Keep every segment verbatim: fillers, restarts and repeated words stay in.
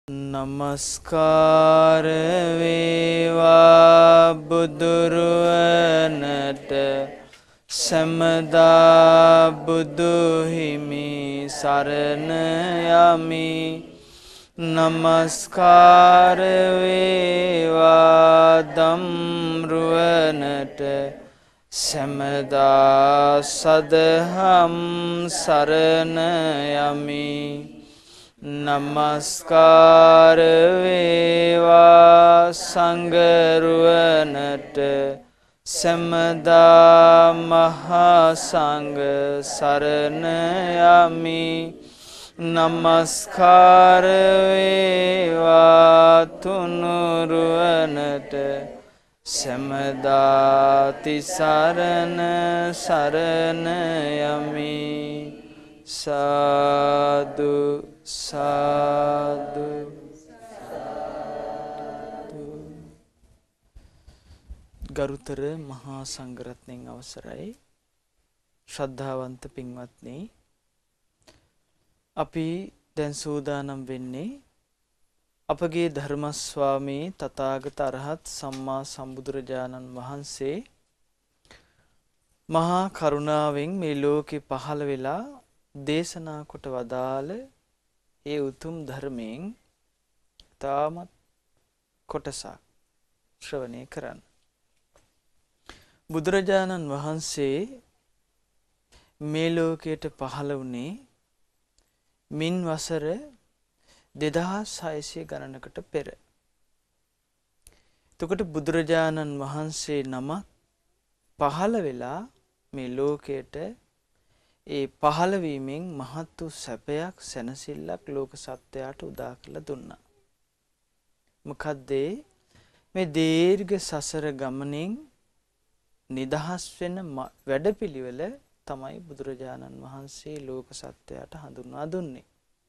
නමස්කාර වේවා බුදුරුවනට සැමදා බුදු හිමි සරණ යමි. නමස්කාර වේවා ධම්රුවනට සැමදා සදහම් සරණ යමි. නමස්කාර වේවා සංඝරුවනට සැමදා මහා සංඝ සරණ යමි. නමස්කාර වේවා තුනුරුවනට සැමදා තිසරණ සරණ යමි. සාදු සාදු ගරුතර මහා සංඝරත්නයන් අවසරයි. ශ්‍රද්ධාවන්ත පින්වත්නි, අපි දැන් සූදානම් වෙන්නේ අපගේ ධර්මස්වාමී තථාගත අරහත් සම්මා සම්බුදුරජාණන් වහන්සේ මහා කරුණාවෙන් මේ ලෝකේ පහළ වෙලා දේශනා කොට වදාළ ඒ උතුම් ධර්මයෙන් තාමත් කොටසක් ශ්‍රවණය කරන්න. බුදුරජාණන් වහන්සේ මේ ලෝකයට පහළ වුණේ මින් වසර දෙදහස් හයසිය ගණනකට පෙර. එතකොට බුදුරජාණන් වහන්සේ නම පහළ වෙලා මේ ලෝකයට ඒ පහළවීමෙන් මහත් වූ සැපයක් සැනසෙල්ලක් ලෝක සත්වයාට උදා කළ දුන්නා. මොකද්ද මේ දීර්ඝ සසර ගමනින් නිදහස් වෙන වැඩපිළිවෙල තමයි බුදුරජාණන් වහන්සේ ලෝක සත්වයාට හඳුන්වා දුන්නේ.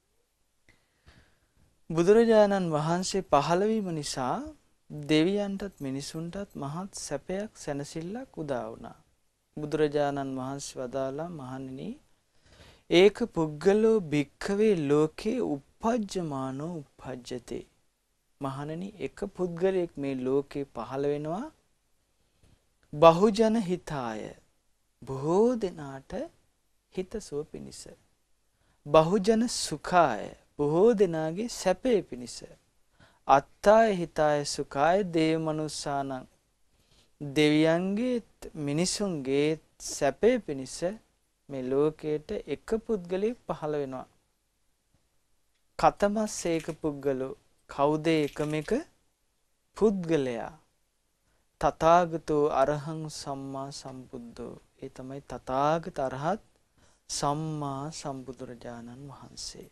බුදුරජාණන් වහන්සේ පහළවීම නිසා දෙවියන්ටත් මිනිසුන්ටත් මහත් සැපයක් සැනසෙල්ලක් උදා වුණා. බුදුරජාණන් වහන්සේ වදාලා, මහණෙනි, ඒක පුද්ගලෝ භික්ඛවේ ලෝකේ uppajjamaano uppajjate. මහණෙනි, එක පුද්ගලයෙක් මේ ලෝකේ පහළ වෙනවා බහුජන හිතාය, බොහෝ දෙනාට හිතසුව පිණිස. බහුජන සුඛාය, බොහෝ දෙනාගේ සැපේ පිණිස. අත්තාය හිතාය සුඛාය දේව මනුස්සානං, දෙවියන්ගේ මිනිසුන්ගේ සැපේ පිණිස මේ ලෝකයට එක පුද්ගලයෙක් පහළ වෙනවා. කතමස් ඒක පුද්ගලෝ, කවුද එකම එක පුද්ගලයා? තථාගතෝ අරහං සම්මා සම්බුද්ධෝ, ඒ තමයි තථාගත අරහත් සම්මා සම්බුදුරජාණන් වහන්සේ.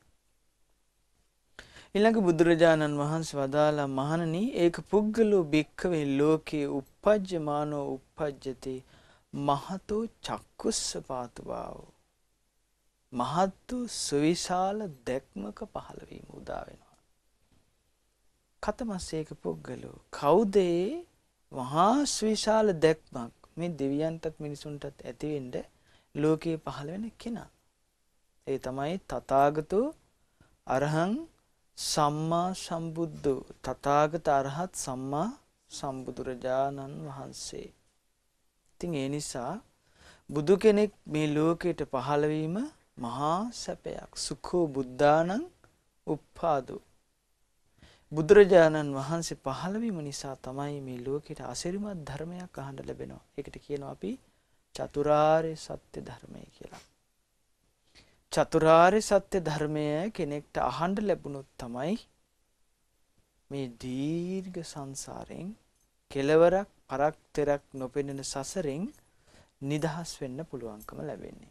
ඊළඟ බුදුරජාණන් වහන්සේ වදාලා, මහණනි, ඒක පුද්ගලෝ භික්ඛවේ ලෝකේ uppajjamaano uppajjate මහතෝ චක්කුස්සපාතු භාවෝ. මහත් සුවිශාල දැක්මක පහළවීම උදා වෙනවා. කතමස් ඒක පුද්ගලෝ, කවුද මහා සුවිශාල දැක්මක් මේ දෙවියන්ටත් මිනිසුන්ටත් ඇති වෙන්න ලෝකේ පහළ වෙන කෙනා? ඒ තමයි තථාගතෝ අරහං සම්මා සම්බුද්ධෝ, තථාගත අරහත් සම්මා සම්බුදුරජාණන් වහන්සේ. ඉතින් ඒ නිසා බුදු කෙනෙක් මේ ලෝකයට පහළ වීම මහා සැපයක්. සුඛෝ බුද්ධානං උප්පාදෝ. බුදුරජාණන් වහන්සේ පහළ වීම නිසා තමයි මේ ලෝකයට අසිරිමත් ධර්මයක් අහන්න ලැබෙනවා. ඒකට කියනවා අපි චතුරාර්ය සත්‍ය ධර්මය කියලා. චතුරාර්ය සත්‍ය ධර්මය කෙනෙක්ට අහන්න ලැබුණොත් තමයි මේ දීර්ඝ සංසාරයෙන් කෙලවරක් පරක් තෙරක් නොපෙනෙන සසරෙන් නිදහස් වෙන්න පුළුවන්කම ලැබෙන්නේ.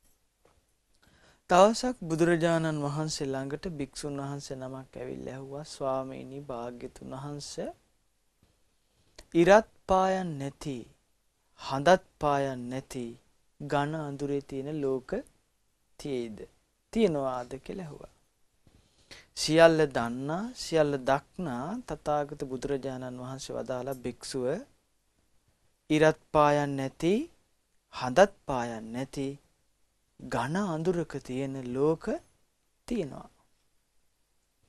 දවසක් බුදුරජාණන් වහන්සේ ළඟට භික්ෂුන් වහන්සේ නමක් ඇවිල්ලා ඇහුවා, ස්වාමීනි, භාග්‍යතුන් වහන්සේ, ඉරත් පායන් නැති, හඳත් පායන් නැති ඝන අඳුරේ තියෙන ලෝක තියෙයිද? තියනවාද කියලා ඇහුවා. සියල්ල දන්නා සියල්ල දක්නා තථාගත බුදුරජාණන් වහන්සේ වදාලා, භික්ෂුව, ඉරත් පායන් නැති, හඳත් පායන් නැති ඝන අඳුරක තියෙන ලෝක තියෙනවා.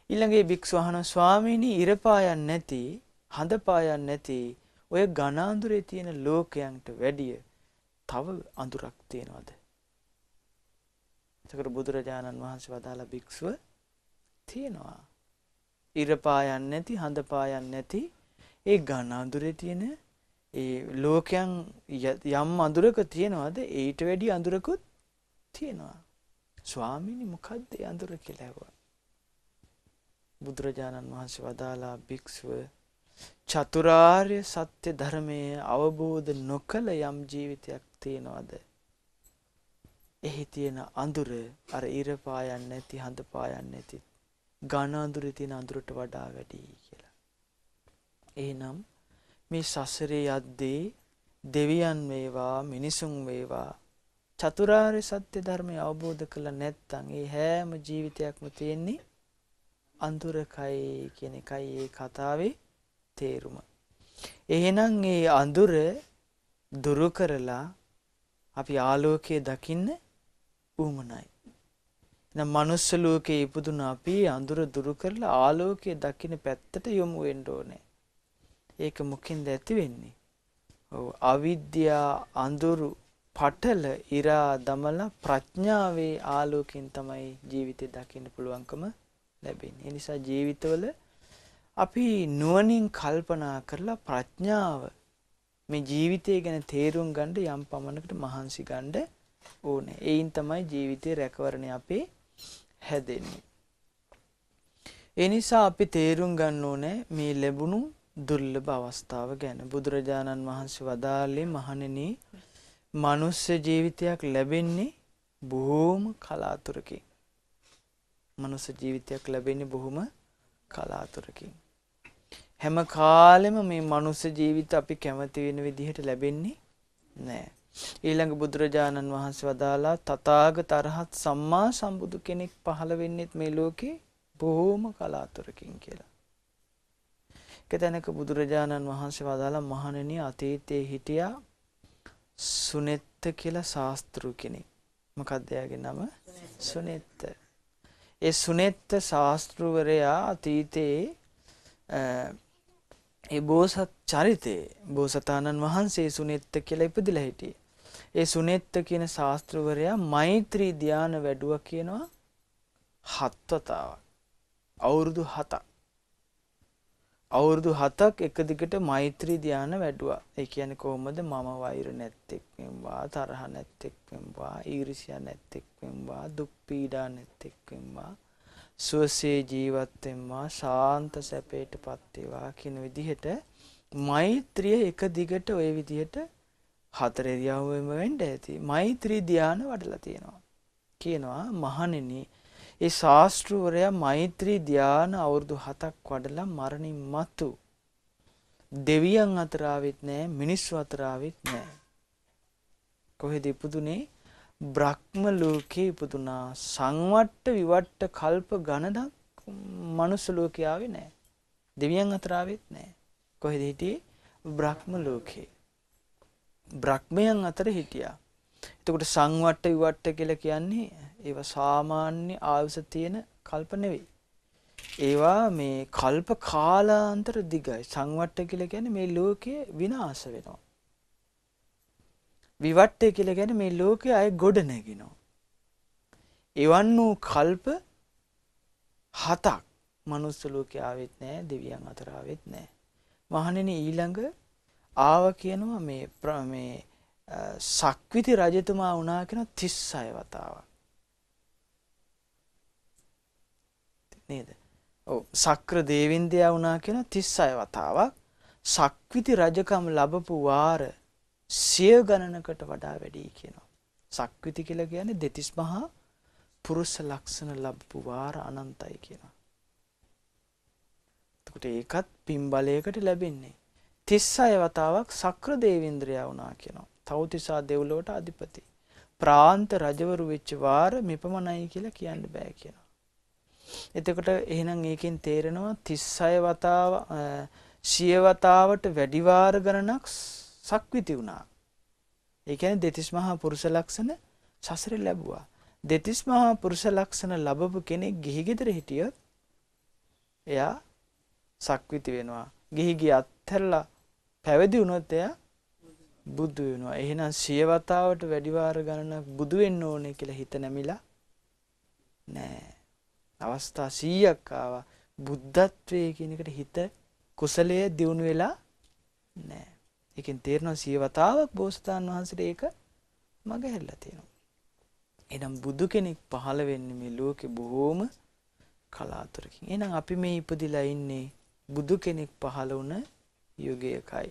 ඊළඟේ භික්ෂුව අහන ස්වාමීනි ඉර පායන් නැති හඳ පායන් නැති ඔය ඝන අඳුරේ තියෙන ලෝකයන්ට වැඩිය තව අඳුරක් තියනවාද? එතකොට බුදුරජාණන් වහන්සේ වදාළ භික්ෂුව තියෙනවා. ඉර පායන් නැති හඳ පායන් නැති ඒ ඝන අඳුරේ තියෙන ඒ ලෝකයන් යම් අඳුරක තියනවාද ඊට වැඩි අඳුරකුත් තියෙනවා. ස්වාමීනි මොකද්ද ඒ අඳුර කියලා ඇහුවා. බුදුරජාණන් වහන්සේ වදාලා භික්ෂුව චතුරාර්ය සත්‍ය ධර්මයේ අවබෝධ නොකළ යම් ජීවිතයක් තියනවාද එහි තියෙන අඳුර අර ඉර පායන් නැති හඳ පායන් නැති ඝන අඳුරේ තියෙන අඳුරට වඩා වැඩි කියලා. එහෙනම් මේ සසරේ යද්දී දෙවියන් වේවා මිනිසුන් වේවා චතුරාර්ය සත්‍ය ධර්මය අවබෝධ කළ නැත්නම් ඒ හැම ජීවිතයක්ම තියෙන්නේ අඳුරකයි කියන එකයි ඒ කතාවේ තේරුම. එහෙනම් මේ අඳුර දුරු කරලා අපි ආලෝකයේ දකින්න උවමනයි. නම් මනුස්ස ලෝකේ ඉපදුන අපි අඳුර දුරු කරලා ආලෝකයේ දකින්න පැත්තට යොමු වෙන්න ඕනේ. ඒක මොකෙන්ද ඇති වෙන්නේ? ඔව් අවිද්‍යා අඳුරු පටල ඉරා දමලා ප්‍රඥාවේ ආලෝකයෙන් තමයි ජීවිතේ දකින්න පුළුවන්කම ලැබෙන්නේ. ඒ නිසා ජීවිතවල අපි නුවණින් කල්පනා කරලා ප්‍රඥාව මේ ජීවිතය ගැන තේරුම් ගන්න යම් පමණකට මහන්සි ගන්න ඕනේ. ඒයින් තමයි ජීවිතේ රැකවරණය අපේ හැදෙන්නේ. ඒ නිසා අපි තේරුම් ගන්න ඕනේ මේ ලැබුණු දුර්ලභ අවස්ථාව ගැන. බුදුරජාණන් වහන්සේ වදාළේ මහණෙනි මනුස්ස ජීවිතයක් ලැබෙන්නේ බොහොම කලාතුරකින්. මනුස්ස ජීවිතයක් ලැබෙන්නේ බොහොම කලාතුරකින්. හැම කාලෙම මේ මනුස්ස ජීවිත අපි කැමති වෙන විදිහට ලැබෙන්නේ නැහැ. ඊළඟ බුදුරජාණන් වහන්සේ වදාලා තථාගත අරහත් සම්මා සම්බුදු කෙනෙක් පහළ වෙන්නේත් මේ ලෝකේ බොහොම කලාතුරකින් කියලා. කෙතැනක බුදුරජාණන් වහන්සේ වදාලා මහණෙනි අතීතයේ හිටියා සුනෙත්ත කියලා ශාස්ත්‍රු කෙනෙක්. මොකක්ද එයාගේ නම? සුනෙත්ත. ඒ සුනෙත්ත ශාස්ත්‍රවරයා අතීතයේ ඒ බෝසත් චරිතේ බෝසතාණන් වහන්සේ සුනෙත්ත කියලා ඉපදිලා හිටියේ. ඒ සුනෙත්ත කියන ශාස්ත්‍රවරයා මෛත්‍රී ධානය වැඩුවා කියනවා හත් වතාවක්. අවුරුදු හතක්. අවුරුදු හතක් එක දිගට මෛත්‍රී ධානය වැඩුවා. ඒ කියන්නේ කොහොමද? මම වෛර නැත්තේක් වෙම්වා, තරහ නැත්තේක් වෙම්වා, ඊර්ෂ්‍යා නැත්තේක් වෙම්වා, දුක් පීඩා නැත්තේක් වෙම්වා, සුවසේ ජීවත් වෙම්වා, ශාන්ත සැපයටපත් වේවා කියන විදිහට මෛත්‍රිය එක දිගට ওই විදිහට හතර ඉරියව්වෙම වෙන්න ඇති. මෛත්‍රී ධානය වඩලා තියෙනවා. කියනවා මහණෙනි ඒ ශාස්ත්‍රවරයා මෛත්‍රී ධානය අවුරුදු හතක් වඩලා මරණින් මතු දෙවියන් අතර ආවෙත් නැහැ, මිනිස්සු අතර ආවෙත් නැහැ. කොහෙද ඉපදුනේ? බ්‍රහ්ම ලෝකේ ඉපදුනා. සංවට්ට විවට්ට කල්ප ගණනක් මනුස්ස ලෝකේ ආවේ නැහැ. දෙවියන් අතර ආවෙත් නැහැ. කොහෙද හිටියේ? බ්‍රහ්ම ලෝකේ. බ්‍රහ්මයන් අතර හිටියා. එතකොට සංවට්ට විවට්ට කියලා කියන්නේ ඒවා සාමාන්‍ය ආයුෂ තියෙන කල්ප නෙවෙයි. ඒවා මේ කල්ප කාලාන්තර දිගයි. සංවට්ට කියලා කියන්නේ මේ ලෝකයේ විනාශ වෙනවා. විවට්ට කියලා කියන්නේ මේ ලෝකයේ අය ගොඩ නැගිනවා. එවන් වූ කල්ප හතක් මනුස්ස ලෝකේ ආවෙත් නැහැ, දෙවියන් අතර ආවෙත් නැහැ. මහණෙනි ඊළඟ ආව කියනවා මේ මේ සක්විති රජතුමා වුණා කියන තිස් හය වතාවක්. නේද? ඔව් සක්‍ර දේවින්දයා වුණා කියන තිස් හය වතාවක්. සක්විති රජකම් ලැබපු වාර සිය ගණනකට වඩා වැඩි කියනවා. සක්විති කියලා කියන්නේ දෙතිස් මහා පුරුෂ ලක්ෂණ ලැබපු වාර අනන්තයි කියනවා. එතකොට ඒකත් පින් බලයකට ලැබෙන්නේ. තිස් හය වතාවක් සක්‍ර දේවේන්ද්‍රයා වුණා කියනවා. තවතිසා දෙව්ලොවට අධිපති. ප්‍රාන්ත රජවරු වෙච්ච වාර මෙපමණයි කියලා කියන්න බෑ කියනවා. එතකොට එහෙනම් ඒකෙන් තේරෙනවා තිස් හය වතාව සිය වතාවට වැඩි වාර ගණනක් සක්විති වුණා. ඒ කියන්නේ දෙතිස් මහා පුරුෂ ලක්ෂණ සසරේ ලැබුවා. දෙතිස් මහා පුරුෂ ලක්ෂණ ලැබපු කෙනෙක් ගිහි ගෙදර හිටියොත් එයා සක්විති වෙනවා. ගිහි ගිය අත්හැරලා පැවිදි වුණොත් එයා බුදු වෙනවා. එහෙනම් සිය වතාවට වැඩි වාර ගණනක් බුදු වෙන්න ඕනේ කියලා හිත නැමිලා නෑ. අවස්ථා සීයක් ආවා. බුද්ධත්වයේ කියන එකට හිත කුසලයේ දියුණු වෙලා නෑ. ඒකෙන් තේරෙනවා සිය වතාවක් බෝසතාණන් වහන්සේට ඒක මග හැරලා තියෙනවා. එහෙනම් බුදු කෙනෙක් පහළ වෙන්නේ මේ ලෝකේ බොහෝම කලාතුරකින්. එහෙනම් අපි මේ ඉපදිලා ඉන්නේ බුදු කෙනෙක් පහළ වුණ යුගයකයි.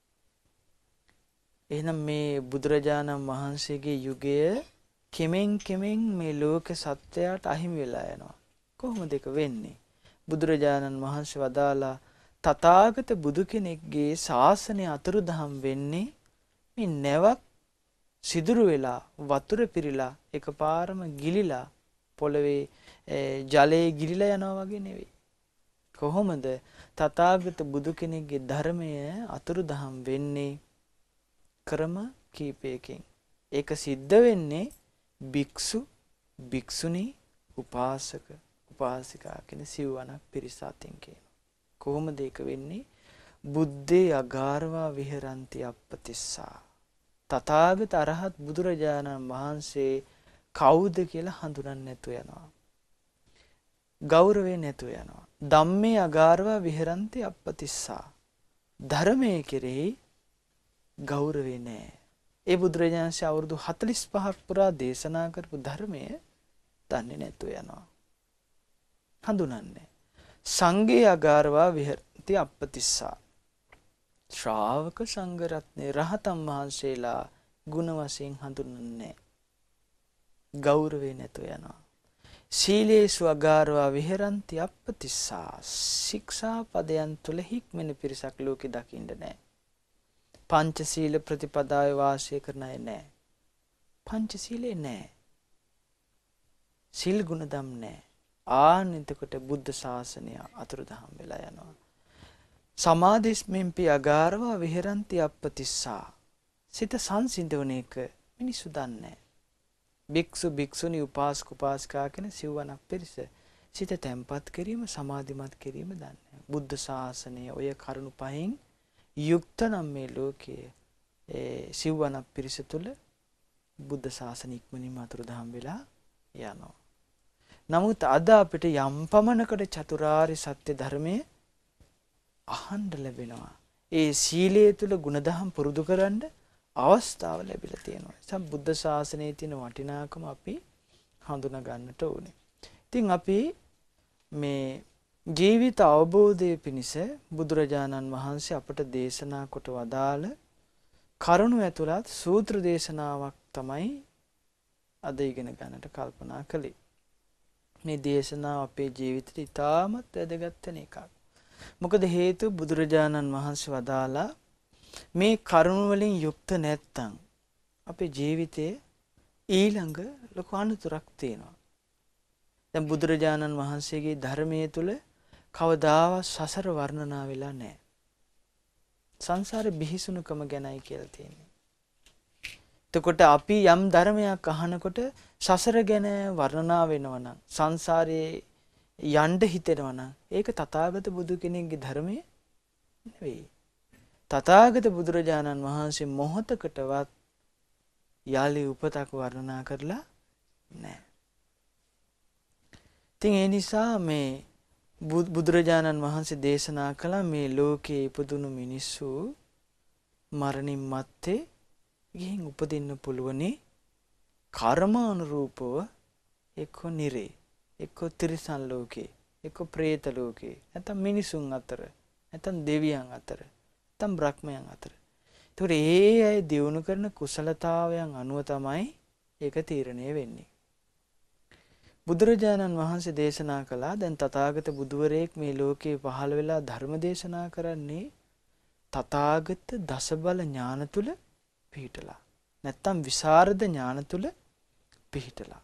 එහෙනම් මේ බුදුරජාණන් වහන්සේගේ යුගය කෙමෙන් කෙමෙන් මේ ලෝක සත්‍යයට අහිමි වෙලා යනවා. කොහොමද ඒක වෙන්නේ? බුදුරජාණන් වහන්සේ වදාලා තථාගත බුදු කෙනෙක්ගේ ශාසනය අතුරුදහන් වෙන්නේ මේ නැවක් සිදුරු වෙලා වතුර පිරීලා එකපාරම ගිලිලා පොළවේ ජලයේ ගිලිලා යනවා වගේ නෙවෙයි. කොහොමද තථාගත බුදු කෙනෙක්ගේ ධර්මය අතුරුදහන් වෙන්නේ? ක්‍රම කීපයකින්. ඒක සිද්ධ වෙන්නේ භික්ෂු, භික්ෂුණී, උපාසක, උපාසිකා කියන සිව්වණක් පිරිස අතින් කියන. කොහොමද ඒක වෙන්නේ? බුද්දේ අගාරවා විහරಂತಿ අප්පතිස්සා. තථාගත අරහත් බුදුරජාණන් වහන්සේ කවුද කියලා හඳුනන්නේ නැතුව යනවා. ගෞරවේ නැතුව යනවා. ධම්මේ අගාරවා විහරಂತಿ අප්පතිස්සා. ධර්මයේ කෙරෙහි ගෞරවේ නැහැ. ඒ බුදුරජාණන්සේ අවුරුදු හතළිස් පහක් පුරා දේශනා කරපු ධර්මය දන්නේ නැතුව යනවා. හඳුනන්නේ. සංඝේ අගාරවා විහරಂತಿ අප්පතිස්සා. ශ්‍රාවක සංඝ රත්නේ රහතන් වහන්සේලා ගුණ වශයෙන් හඳුන්වන්නේ ගෞරවේ නැතුව යනවා. සීලේසු අගාරවා විහරಂತಿ අප්පතිස්සා. ශික්ෂා පදයන් තුල හික්මෙන පිරිසක් ලෝකේ දකින්න නැහැ. පංචශීල ප්‍රතිපදාවේ වාසය කරන අය නැහැ. පංචශීලේ නැහැ. සීල් ගුණ දම් නැහැ. ආන් එතකොට බුද්ධ ශාසනය අතුරුදහන් වෙලා යනවා. සමාධිස්මෙන්පි අගාරවා විහරಂತಿ අප්පතිස්සා. සිත සංසිඳවන එක මිනිස්සු දන්නේ නැහැ. භික්ෂු භික්ෂුණී උපාසක උපාසිකා කියන සිව්වණක් පිරිස සිත තැම්පත් කිරීම සමාධිමත් කිරීම දන්නේ නැහැ. බුද්ධ ශාසනය ඔය කරුණු පහෙන් යුක්ත නම් මේ ලෝකයේ ඒ සිව්වණක් පිරිස තුල බුද්ධ ශාසන ඉක්මනින්ම අතුරුදහන් වෙලා යනවා. නමුත් අද අපිට යම් පමණකට චතුරාර්ය සත්‍ය ධර්මයේ අහන්න ලැබෙනවා. ඒ සීලයේ තුල ගුණධම් පුරුදු කරන්න අවස්ථාව ලැබිලා තියෙනවා. සම් බුද්ධ ශාසනයේ තියෙන වටිනාකම අපි හඳුනා ගන්නට ඕනේ. ඉතින් අපි මේ ජීවිත අවබෝධයේ පිණිස බුදුරජාණන් වහන්සේ අපට දේශනා කොට වදාළ කරුණු ඇතුළත් සූත්‍ර දේශනාවක් තමයි අද ඉගෙන ගන්නට කල්පනා කළේ. මේ දේශනාව අපේ ජීවිතයට ඉතාමත් වැදගත් වෙන එකක්. මොකද හේතුව බුදුරජාණන් වහන්සේ වදාලා මේ කරුණ වලින් යුක්ත නැත්තම් අපේ ජීවිතයේ ඊළඟ ලොකු අනුතරක් තියෙනවා. දැන් බුදුරජාණන් වහන්සේගේ ධර්මයේ තුල කවදාවත් සසර වර්ණනා වෙලා නැහැ. සංසාරේ බිහිසුණුකම ගැනයි කියලා තියෙන්නේ. එතකොට අපි යම් ධර්මයක් අහනකොට සසර ගැන වර්ණනා වෙනවා නම් සංසාරේ යන්න හිතෙනවා නම් ඒක තථාගත බුදු කෙනෙක්ගේ ධර්මයේ නෙවෙයි. තථාගත බුදුරජාණන් වහන්සේ මොහොතකටවත් යාලි උපතක් වර්ණනා කරලා නැහැ. ඉතින් ඒ නිසා මේ බුදුරජාණන් වහන්සේ දේශනා කළ මේ ලෝකයේ ඉපදුණු මිනිස්සු මරණින් මත්තේ ගිහින් උපදින්න පුළුවනි කර්මානුරූපව එක්ක නිරේ එක්ක තිරිසන් ලෝකේ එක්ක പ്രേත ලෝකේ නැත්නම් මිනිසුන් අතර නැත්නම් දෙවියන් අතර නැත්නම් බ්‍රහ්මයන් අතර. ඒතකොට ඒ අය දියුණු කරන කුසලතාවයන් අනුව තමයි ඒක තීරණය වෙන්නේ. බුදුරජාණන් වහන්සේ දේශනා කළා දැන් තථාගත බුදුවරයෙක් මේ ලෝකේ පහළ වෙලා ධර්ම දේශනා කරන්නේ තථාගත දසබල ඥාන තුල පිහිටලා නැත්තම් විසරද ඥාන තුල පිහිටලා.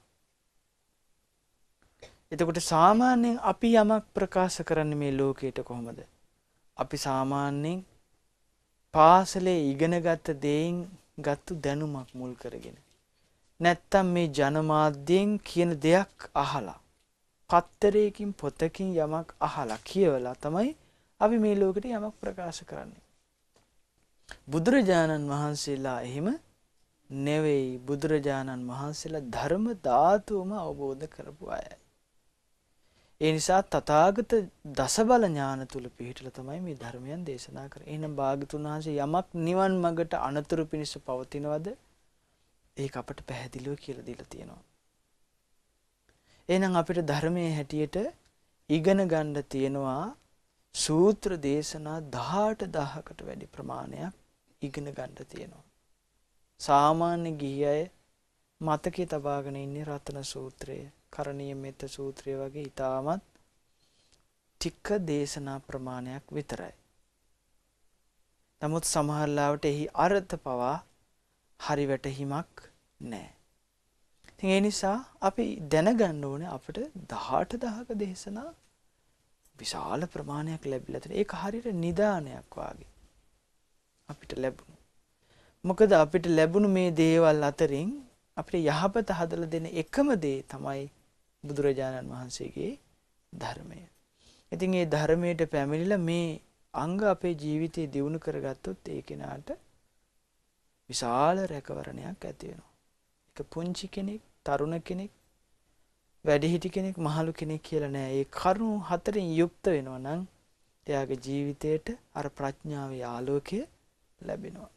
එතකොට සාමාන්‍යයෙන් අපි යමක් ප්‍රකාශ කරන්නේ මේ ලෝකයට කොහොමද? අපි සාමාන්‍යයෙන් පාසලේ ඉගෙනගත්ත දේෙන් ගත්තු දැනුමක් මුල් කරගෙන නැත්තම් මේ ජනමාධ්‍යයෙන් කියන දෙයක් අහලා පත්තරයකින් පොතකින් යමක් අහලා කියවලා තමයි අපි මේ ලෝකෙට යමක් ප්‍රකාශ කරන්නේ. බුදුරජාණන් වහන්සේලා එහෙම නෙවෙයි. බුදුරජාණන් වහන්සේලා ධර්ම ධාතුවම අවබෝධ කරපු අයයි. ඒ නිසා තථාගත දසබල ඥාන තුල පිහිටලා තමයි මේ ධර්මයන් දේශනා කරන්නේ. එහෙනම් භාග්‍යතුන් වහන්සේ යමක් නිවන් මඟට අනතුරු පිණිස පවතිනවද? ඒක අපට පැහැදිලිව කියලා දීලා තියෙනවා. එහෙනම් අපිට ධර්මයේ හැටියට ඉගෙන ගන්න තියෙනවා සූත්‍ර දේශනා දහඅට දහසකට වැඩි ප්‍රමාණයක් ඉගෙන ගන්න තියෙනවා. සාමාන්‍ය ගිහි අය මතකයේ තබාගෙන ඉන්නේ රතන සූත්‍රය, කරණීය මෙත්ත සූත්‍රය වගේ ඊටමත් ටික දේශනා ප්‍රමාණයක් විතරයි. නමුත් සමහර ලාවට එහි අර්ථ පවා හරි වැටහීමක් නැහැ. ඉතින් ඒ නිසා අපි දැනගන්න ඕනේ අපිට දහඅට දහසක දේශනා විශාල ප්‍රමාණයක් ලැබිලා තියෙනවා. ඒක හරියට නිදානයක් වාගේ අපිට ලැබුණා. මොකද අපිට ලැබුණු මේ දේවල් අතරින් අපිට යහපත හදලා දෙන එකම දේ තමයි බුදුරජාණන් වහන්සේගේ ධර්මය. ඉතින් මේ ධර්මයට පැමිණිලා මේ අංග අපේ ජීවිතේ දියුණු කරගත්තොත් ඒ කෙනාට විශාල රැකවරණයක් ඇති වෙනවා. ඒක පුංචි කෙනෙක්, තරුණ කෙනෙක්, වැඩිහිටි කෙනෙක්, මහලු කෙනෙක් කියලා නෑ. ඒ කරුණු හතරෙන් යුක්ත වෙනවා නම් එයාගේ ජීවිතයට අර ප්‍රඥාවේ ආලෝකය ලැබෙනවා.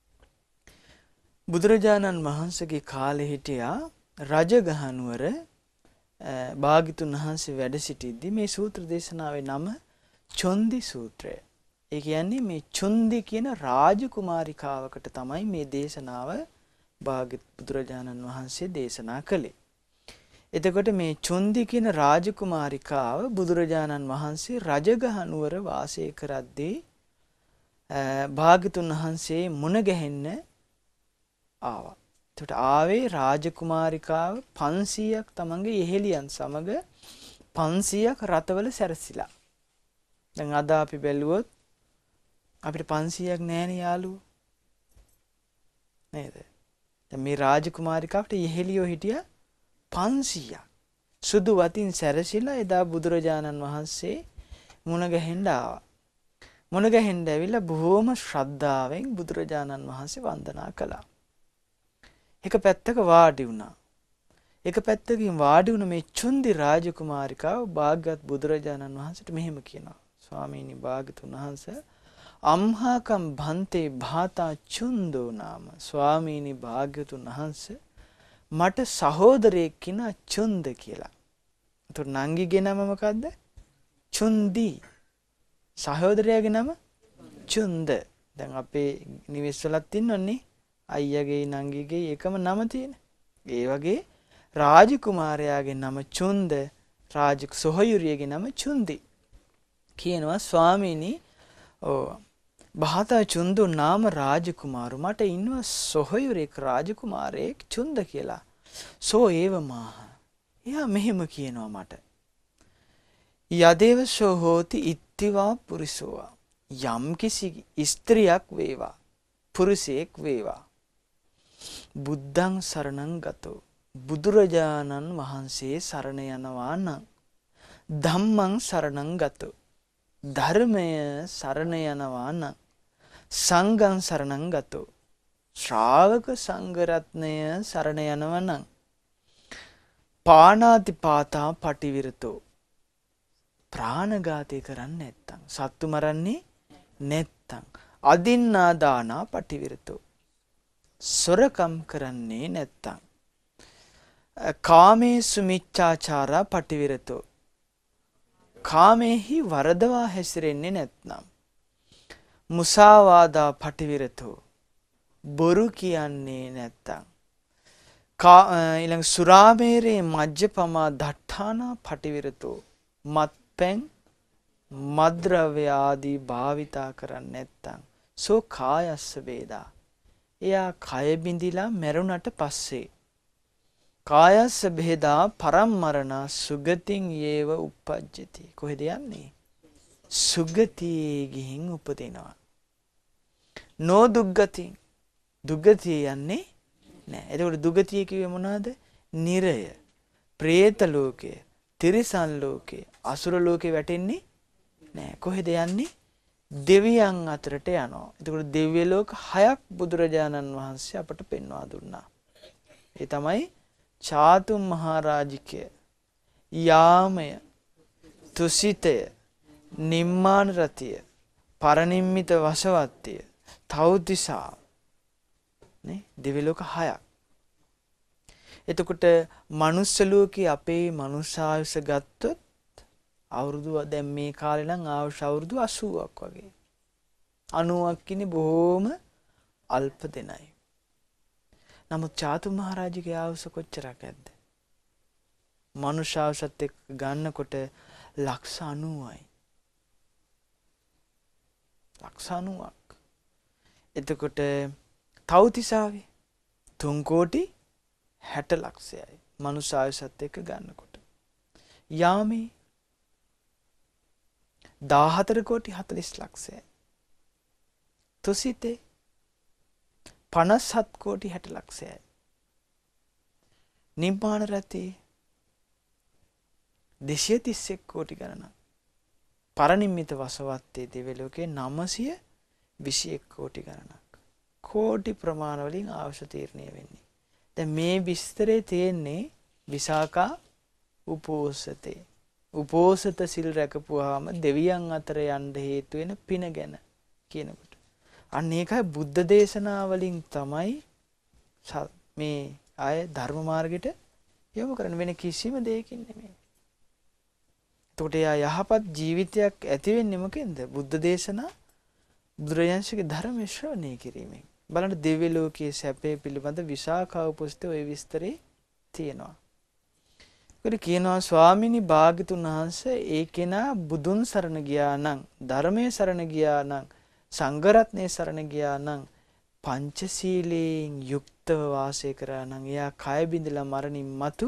බුදුරජාණන් වහන්සේගේ කාලේ හිටියා රජගහනුවර භාග්‍යතුන් වහන්සේ වැඩ සිටිද්දී මේ සූත්‍ර දේශනාවේ නම චොන්දි සූත්‍රය. ඒ කියන්නේ මේ චුන්දි කියන රාජකුමාරිකාවකට තමයි මේ දේශනාව භාග්‍යවත් බුදුරජාණන් වහන්සේ දේශනා කළේ. එතකොට මේ චුන්දි කියන රාජකුමාරිකාව බුදුරජාණන් වහන්සේ රජගහනුවර වාසය කරද්දී භාග්‍යතුන් වහන්සේ මුණ ගැහෙන්න ආවා. එතකොට ආවේ රාජකුමාරිකාව පන්සීයක් තමන්ගේ යෙහෙලියන් සමග පන්සීයක් රතවල සැරසිලා. දැන් අද අපි බැලුවොත් අපිට පන්සීයක් නැහැනේ යාළුවෝ. නේද? දැන් මේ රාජකුමාරිකාවට යෙහෙලියෝ හිටියා පන්සීයක්. සුදු වතින් සැරසිලා එදා බුදුරජාණන් වහන්සේ මුණ ගැහෙන්න ආවා. මුණ ගැහෙන්න ඇවිල්ලා බොහොම ශ්‍රද්ධාවෙන් බුදුරජාණන් වහන්සේ වන්දනා කළා. එක පැත්තක වාඩි වුණා. එක පැත්තකින් වාඩි වුණ මේ චුන්දි රාජකුමාරිකාව භාග්‍යවත් බුදුරජාණන් වහන්සේට මෙහෙම කියනවා. ස්වාමීනි භාග්‍යතුන් වහන්සේ අම්හාකම් භන්තේ භාතා චුන්දෝ නාම. ස්වාමීනි භාග්‍යතුන් වහන්සේ මට සහෝදරයෙක් කෙනා චුන්ද කියලා. ඒතර නංගිගේ නම මොකද්ද? චුන්දි. සහෝදරයාගේ නම චුන්ද. දැන් අපේ නිවෙස්වලත් ඉන්නෝනේ අයියාගේ නංගිගේ එකම නම තියෙන. ඒ වගේ රාජකුමාරයාගේ නම චුන්ද, රාජ සොහොයුරියගේ නම චුන්දි. කියනවා ස්වාමීනි ඔව් බහතා චුන්දු නාම රාජකුමාරු මට ඉන්නවා සොහොයුරෙක් රාජකුමාරයෙක් චුන්ද කියලා. සෝ ඒව මාහ. එයා මෙහෙම කියනවා මට. යදේව සෝ හෝති ඉත්තිවා පුරිසෝවා. යම් කිසි ස්ත්‍රියක් වේවා පුරුෂයෙක් වේවා බුද්ධං සරණං ගතෝ බුදුරජාණන් වහන්සේ සරණ යනවා නම් ධම්මං සරණං ගතෝ ධර්මය සරණ යනවා නම් සංඝං සරණං ගතෝ ශ්‍රාවක සංඝ රත්නය සරණ යනවා නම් පාණාතිපාතා පටිවිරතෝ ප්‍රාණඝාතය කරන්නේ නැත්තම් සත්තු මරන්නේ නැත්තම් අදින්නා දානා පටිවිරතෝ සොරකම් කරන්නේ නැත්තම් කාමේසු මිච්ඡාචාරා පටිවිරතෝ කාමේහි වරදවා හැසිරෙන්නේ නැත්නම් මුසාවාදා පටිවිරතෝ බොරු කියන්නේ නැත්තම් ඊළඟ සුරාමේරේ මජ්ජපමා දට්ඨානා පටිවිරතෝ මත්පැන් මද්ද්‍රව්‍ය ආදී භාවිතා කරන්නේ නැත්තම් සෝ කායස්ස වේදා එයා කය බිඳිලා මැරුණට පස්සේ කායස්ස බෙදා පරම්මරණ සුගතින් යේව උපජ්ජති. කොහෙද යන්නේ? සුගතියේ ගිහින් උපදිනවා. නෝ දුග්ගති. දුගතිය යන්නේ නෑ. එතකොට දුගතිය කිව්වේ මොනවද? නිරය, പ്രേත ලෝකය, තිරිසන් ලෝකේ අසුර ලෝකේ වැටෙන්නේ නෑ. කොහෙද යන්නේ? දෙවියන් අතරට යනවා. එතකොට දිව්‍ය ලෝක හයක් බුදුරජාණන් වහන්සේ අපට පෙන්වා දුන්නා. ඒ තමයි චාතුම් මහරජිකය, යාමය, තුසිතය, නිම්මාන රතිය, පරනිම්මිත වසවත්තිය, තව්තිසා නේ දිව්‍ය ලෝක හයක්. එතකොට මනුස්ස ලෝකේ අපේ මනුෂ්‍යායුෂ ගත්තොත් අවුරුදු දැන් මේ කාලේ නම් ආයුෂ අවුරුදු අසූවක් වගේ. අනූවක් කියන්නේ බොහොම අල්ප දෙනයි. නමුත් චාතු මහරජගේ ආයුෂ කොච්චරක් ඇද්ද? මනුෂ්‍ය ආයුෂත් එක්ක ගන්නකොට ලක්ෂ අනූවයි. ලක්ෂ අනූවක්. එතකොට තව්තිසාවේ තුන් කෝටි හැට ලක්ෂයයි මනුෂ්‍ය ආයුෂත් එක්ක ගන්නකොට. යාමේ දාහතර කෝටි හතළිස් ලක්ෂයයි. තුසිතේ පනස් හත් කෝටි හැට ලක්ෂයයි. නිම්මාන රතේ දෙසිය තිස් එක් කෝටි ගණනක්. පරනිම්මිත වසවත්තේ දිව්‍ය ලෝකේ නවසිය විසි එක් කෝටි ගණනක්. කෝටි ප්‍රමාණ වලින් ආයුෂ තීරණය වෙන්නේ. දැන් මේ විස්තරේ තියෙන්නේ විසාකා උපෝසතේ. උපෝසත සිල් රැකපුවාම දෙවියන් අතර යන්න හේතු වෙන පින ගැන කියනකොට. අන්න ඒකයි බුද්ධ දේශනා වලින් තමයි මේ අය ධර්ම මාර්ගයට යොමු කරන වෙන කිසිම දෙයකින් නෙමෙයි. එතකොට යා යහපත් ජීවිතයක් ඇති වෙන්නේ මොකෙන්ද? බුද්ධ දේශනා බුදුරජාණන්සේගේ ධර්ම ශ්‍රවණය කිරීමෙන්. බලන්න දිව්‍ය ලෝකයේ සැපේ පිළිබඳ විසාකා උපෝසතේ ওই විස්තරේ තියෙනවා. ඒකට කියනවා ස්වාමිනී භාග්‍යතුන් වහන්සේ ඒ කෙනා බුදුන් සරණ ගියා නම්, ධර්මයේ සරණ ගියා නම්, සංඝ රත්නයේ සරණ ගියා නම්, පංචශීලයෙන් යුක්තව වාසය කරා නම් එයා කය බිඳලා මරණින් මතු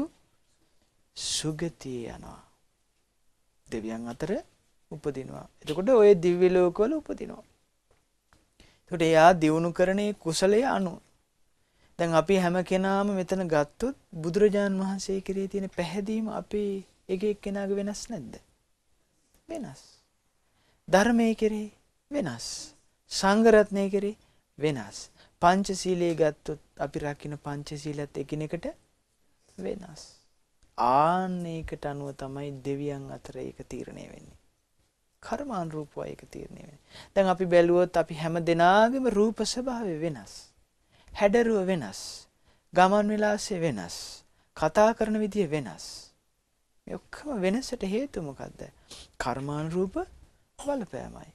සුගතිය යනවා. දෙවියන් අතර උපදිනවා. එතකොට ඔය දිව්‍ය ලෝකවල උපදිනවා. එතකොට එයා දියුණු කරන්නේ කුසලයේ අනුව. දැන් අපි හැම කෙනාම මෙතන ගත්තොත් බුදුරජාන් වහන්සේ කෙරෙහි තියෙන පැහැදීම අපේ එක එක්කෙනාගේ වෙනස් නැද්ද? වෙනස්. ධර්මයේ කෙරෙහි වෙනස්. සංඝ රත්නයේ කෙරෙහි වෙනස්. පංචශීලයේ ගත්තොත් අපි රකින්න පංචශීලත් එකිනෙකට වෙනස්. ආන්නේකට අනුව තමයි දෙවියන් අතර ඒක තීරණය වෙන්නේ. කර්මානුරූපව ඒක තීරණය වෙන්නේ. දැන් අපි බැලුවොත් අපි හැම දෙනාගේම රූප ස්වභාවය වෙනස්. හැඩරුව වෙනස්. ගමන් විලාසය වෙනස්. කතා කරන විදිය වෙනස්. මේ ඔක්කොම වෙනසට හේතුව මොකද්ද? කර්මානුරූප බලපෑමයි.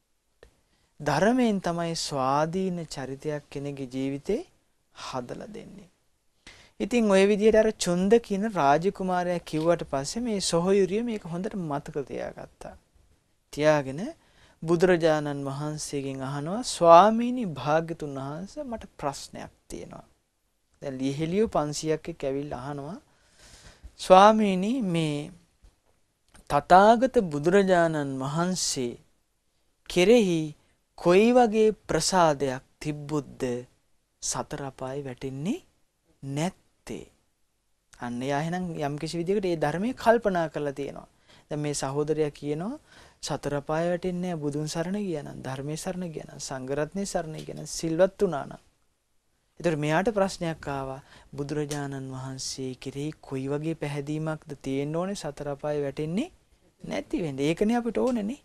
ධර්මයෙන් තමයි ස්වාධීන චරිතයක් කෙනෙකුගේ ජීවිතේ හදලා දෙන්නේ. ඉතින් ওই විදිහට අර චුන්ද කියන රාජකුමාරයා කිව්වට පස්සේ මේ සොහොයුරිය මේක හොඳට මතක තියාගත්තා. තියාගෙන බුදුරජාණන් වහන්සේගෙන් අහනවා ස්වාමීනි භාග්‍යතුන් වහන්සේ මට ප්‍රශ්නයක් තියෙනවා. දැන් ලිහිලියෝ පන්සියයක් එක්ක ඇවිල්ලා අහනවා ස්වාමීනි මේ තථාගත බුදුරජාණන් වහන්සේ කෙරෙහි කොයි වගේ ප්‍රසාදයක් තිබ්බොත්ද සතර අපායේ වැටෙන්නේ නැත්තේ? අන්න එයා එහෙනම් යම් කිසි විදිහකට මේ ධර්මයේ කල්පනා කරලා තියෙනවා. දැන් මේ සහෝදරයා කියනවා සතර අපායේ වැටෙන්නේ නැහැ බුදුන් සරණ ගියා නම්, ධර්මයේ සරණ ගියා නම්, සංඝ රත්නයේ සරණ ගියා නම්, සිල්වත් වුණා නම්. ඒතර මෙයාට ප්‍රශ්නයක් ආවා බුදුරජාණන් වහන්සේ කෙරෙහි කොයි වගේ පැහැදීමක්ද තියෙන්න ඕනේ සතර අපායේ වැටෙන්නේ නැති වෙන්නේ? ඒකනේ අපිට ඕනේනේ.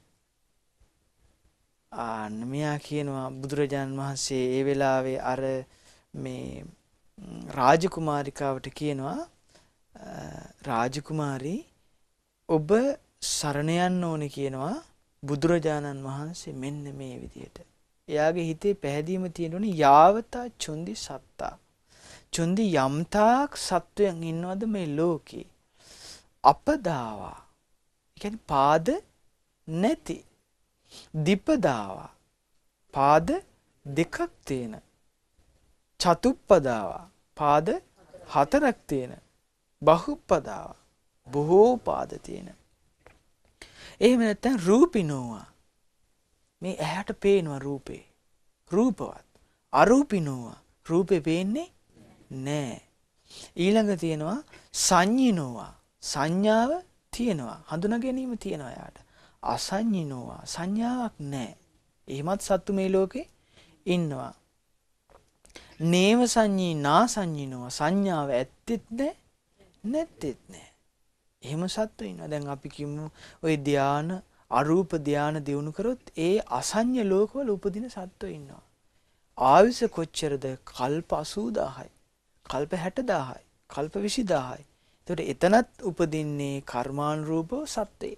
ආන්න මෙයා කියනවා බුදුරජාණන් වහන්සේ ඒ වෙලාවේ අර මේ රාජකුමාරිකාවට කියනවා රාජකුමාරී ඔබ සරණ යන්න ඕනේ කියනවා බුදුරජාණන් වහන්සේ මෙන්න මේ විදියට. එයාගේ හිතේ පැහැදීම තියෙනුනේ යාවතා චුන්දි සත්තා. චුන්දි යම්තාක් සත්වයන් ඉන්නවද මේ ලෝකේ? අපදාවා. ඒ කියන්නේ පාද නැති. දීපදාවා. පාද දෙකක් තියෙන. චතුප්පදාවා. පාද හතරක් තියෙන. බහුපදාවා. බොහෝ පාද තියෙන. එහෙම නැත්නම් රූපිනෝවා. මේ ඇහැට පේනවා රූපේ. රූපවත්. අරූපිනෝවා. රූපේ පේන්නේ නෑ. ඊළඟ තියෙනවා සංඤිනෝවා. සංඥාව තියෙනවා. හඳුනා ගැනීම තියෙනවා යාට. අසඤ්ඤිනෝවා සංඥාවක් නැහැ. එහෙමත් සත්තු මේ ලෝකේ ඉන්නවා. නේව සංඤී නා සංඤිනෝවා සංඥාව ඇත්තෙත් නැහැ නැත්තෙත් නැහැ. එහෙම සත්තු ඉන්නවා. දැන් අපි කියමු ওই ධාන අරූප ධාන දිනු කරොත් ඒ අසඤ්ඤ ලෝකවල උපදින සත්තු ඉන්නවා. ආයුෂ කොච්චරද? කල්ප අසූදාහයි. කල්ප හැටදාහයි. කල්ප විසිදාහයි. එතකොට එතනත් උපදින්නේ කර්මානුරූපව සත්වයෙක්.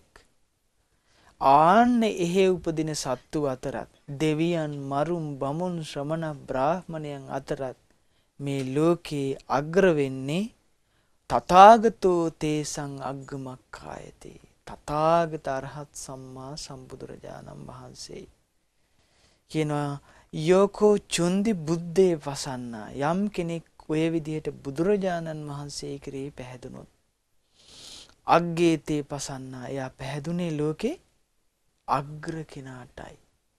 ආන්න එහෙ උපදින සත්තු අතරත් දෙවියන් මරුන් බමුණු ශ්‍රමණ බ්‍රාහ්මණයන් අතරත් මේ ලෝකේ අග්‍ර වෙන්නේ තථාගතෝ තේසං අග්ගමක්ඛායති. තථාගත අරහත් සම්මා සම්බුදුරජාණන් වහන්සේ කියනවා යෝකෝ චුන්දි බුද්දේ වසන්නා. යම් කෙනෙක් ඔය විදිහට බුදුරජාණන් වහන්සේ කෙරෙහි පැහැදුනොත් අග්ගේතේ පසන්නා. එයා පැහැදුනේ ලෝකේ අග්‍ර කෙනාටයි.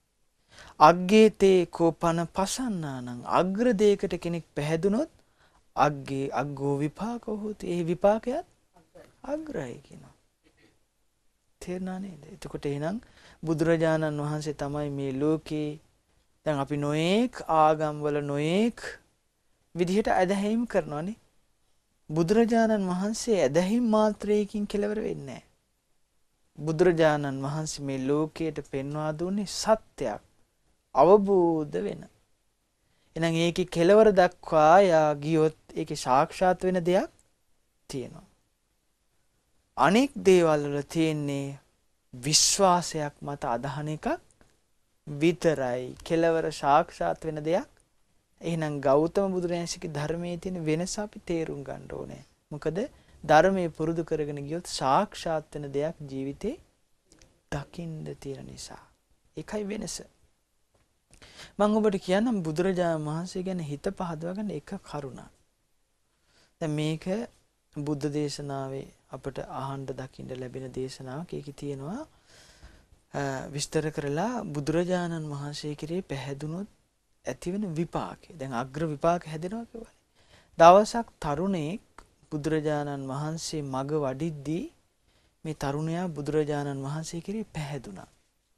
අග්ගේතේ කෝපන පසන්නානම් අග්‍ර දෙයකට කෙනෙක් පැහැදුනොත් අග්ගේ අග්ගෝ විපාකෝ හොති. ඒ විපාකයත් අග්‍රයි කියනවා. තේරුණා නේද? එතකොට එහෙනම් බුදුරජාණන් වහන්සේ තමයි මේ ලෝකේ දැන් අපි නොඑක් ආගම් වල නොඑක් විදිහට ඇදහිම් කරනවානේ. බුදුරජාණන් වහන්සේ ඇදහිම් මාත්‍රයකින් කෙලවර වෙන්නේ නැහැ. බුදුරජාණන් වහන්සේ මේ ලෝකයට පෙන්වා දුන්නේ සත්‍යයක් අවබෝධ වෙන. එහෙනම් ඒකේ කෙලවර දක්වා යා ගියොත් ඒකේ සාක්ෂාත් වෙන දෙයක් තියෙනවා. අනෙක් දේවල් වල තියෙන්නේ විශ්වාසයක් මත අදහන එකක් විතරයි. කෙලවර සාක්ෂාත් වෙන දෙයක්. එහෙනම් ගෞතම බුදුරජාණන්සේගේ ධර්මයේ තියෙන වෙනස අපි තේරුම් ගන්න ඕනේ. මොකද ධර්මයේ පුරුදු කරගෙන ගියොත් සාක්ෂාත් වෙන දෙයක් ජීවිතේ දකින්න තියෙන නිසා. ඒකයි වෙනස. මම ඔබට කියන්නම් බුදුරජාණන් වහන්සේ ගැන හිත පහදවා ගන්න එක කරුණක්. දැන් මේක බුද්ධ දේශනාවේ අපට අහන්න දකින්න ලැබෙන දේශනාවක්. ඒකේ තියෙනවා විස්තර කරලා බුදුරජාණන් වහන්සේ කෙරේ පැහැදුනොත් ඇතිවෙන විපාකය. දැන් අග්‍ර විපාක හැදෙනවා කියවනේ. දවසක් තරුණයෙක් බුදුරජාණන් වහන්සේ මග වඩිද්දී මේ තරුණයා බුදුරජාණන් වහන්සේ කෙරේ පැහැදුනා.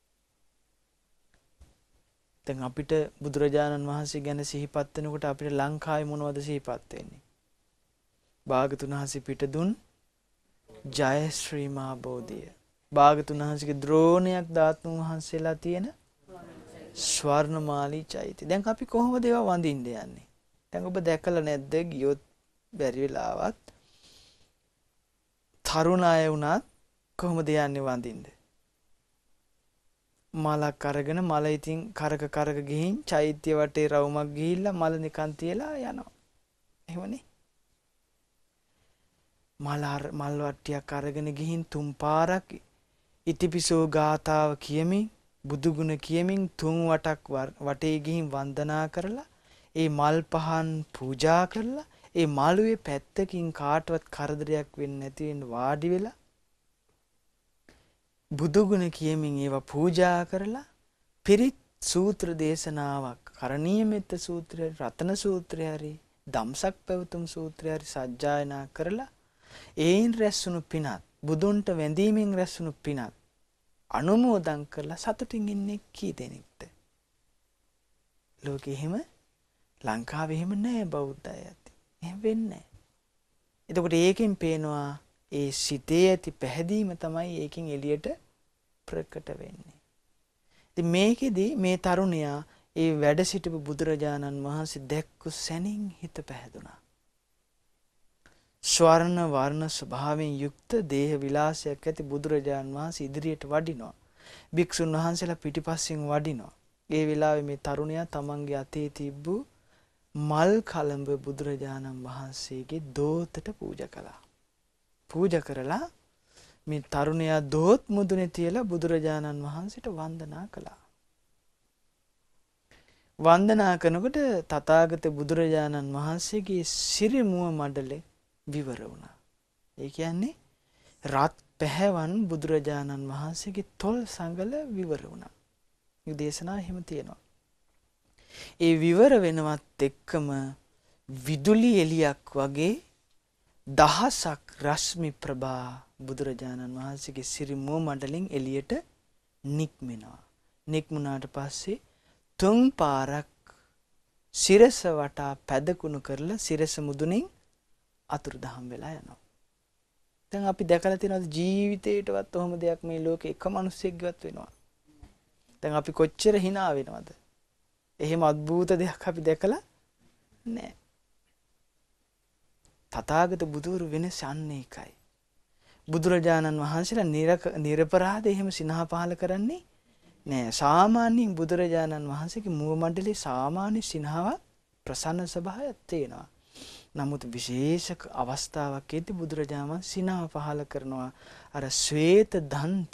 දැන් අපිට බුදුරජාණන් වහන්සේ ගැන සිහිපත් වෙනකොට අපිට ලංකාවේ මොනවද සිහිපත් වෙන්නේ? භාගතුන් වහන්සේ පිට දුන් ජය ශ්‍රී මහා බෝධිය. භාගතුන් වහන්සේගේ ද්‍රෝණයක් ධාතුන් වහන්සේලා තියෙන ස්වර්ණමාලී චෛත්‍ය. දැන් අපි කොහොමද ඒවා වඳින්න යන්නේ? දැන් ඔබ දැකලා නැද්ද? ගියොත් බැරි වෙලාවත් තරුණ අය වුණත් කොහොමද යන්නේ වඳින්න? මලක් අරගෙන මල ඉතින් කරක කරක ගිහින් චෛත්‍ය වටේ රවුමක් ගිහිල්ලා මල නිකන් තියලා යනවා. එහෙමනේ. මල මල් වට්ටියක් අරගෙන ගිහින් තුන් පාරක් ඉතිපිසෝ ගාතාව කියමින් බුදු ගුණ කියමින් තුන් වටක් වටේ ගිහින් වන්දනා කරලා ඒ මල් පහන් පූජා කරලා ඒ මාළුවේ පැත්තකින් කාටවත් කරදරයක් වෙන්නේ නැති වෙන්න වාඩි වෙලා බුදු ගුණ කියමින් ඒවා පූජා කරලා පිරිත් සූත්‍ර දේශනාවක් කරණීය මෙත්ත සූත්‍රය රතන සූත්‍රය හරි ධම්සක් පැවතුම් සූත්‍රය හරි සජ්ජායනා කරලා ඒන් රැස්ුණු පිනත් බුදුන්ට වැඳීමෙන් රැස්ුණු පිනත් අනුමෝදන් කරලා සතුටින් ඉන්නේ කී දෙනෙක්ද? ලෝකෙ එහෙම ලංකාවේ එහෙම නැහැ බෞද්ධ අය ඇති. එහෙම වෙන්නේ නැහැ. එතකොට ඒකෙන් පේනවා ඒ සිතේ ඇති පැහැදීම තමයි ඒකෙන් එළියට ප්‍රකට වෙන්නේ. ඉතින් මේකෙදි මේ තරුණයා ඒ වැඩ සිටපු බුදුරජාණන් වහන්සේ දැක්කු සැනින් හිත පැහැදුනා. ස්වර්ණ වර්ණ ස්වභාවයෙන් යුක්ත දේහ විලාසයක් ඇති බුදුරජාණන් වහන්සේ ඉදිරියට වඩිනවා. භික්ෂුන් වහන්සේලා පිටිපස්සෙන් වඩිනවා. ඒ වෙලාවේ මේ තරුණයා තමන්ගේ අතේ තිබ්බු මල් කලඹ බුදුරජාණන් වහන්සේගේ දෝතට පූජා කළා. පූජා කරලා මේ තරුණයා දෝත් මුදුනේ තියලා බුදුරජාණන් වහන්සේට වන්දනා කළා. වන්දනා කරනකොට තථාගත බුදුරජාණන් වහන්සේගේ සිරිමුව මඩලේ විවර වුණා. ඒ කියන්නේ රත් පැහැවන් බුදුරජාණන් වහන්සේගේ තොල් සංගල විවර වුණා. මේ දේශනා එහෙම තියෙනවා. ඒ විවර වෙනවත් එක්කම විදුලි එලියක් වගේ දහසක් රශ්මි ප්‍රභා බුදුරජාණන් වහන්සේගේ සිරි මුව මඩලින් එළියට නික්මෙනවා. නික්මුණාට පස්සේ තුන් පාරක් සිරස වටා පැදකුණු කරලා සිරස මුදුනින් අතුරුදහන් වෙලා යනවා. දැන් අපි දැකලා තියෙනවද ජීවිතේටවත් ඔහොම දෙයක් මේ ලෝකේ එක මිනිස්සෙක්වත් වෙනවා. දැන් අපි කොච්චර hina වෙනවද? එහෙම අద్భుත දෙයක් අපි දැකලා නැහැ. තථාගත බුදුරු වෙනස අන්නේ එකයි. බුදුරජාණන් වහන්සේලා නිරපරාධ එහෙම සිනහ පහල කරන්නේ නෑ. සාමාන්‍යයෙන් බුදුරජාණන් වහන්සේගේ මුව මණ්ඩලේ සාමාන්‍ය සිනහවක් ප්‍රසන්න ස්වභාවයක් තියෙනවා. නමුත් විශේෂ අවස්ථාවක් එද්දී බුදුරජාණන් සිනහ පහල කරනවා. අර ශ්වේත දන්ත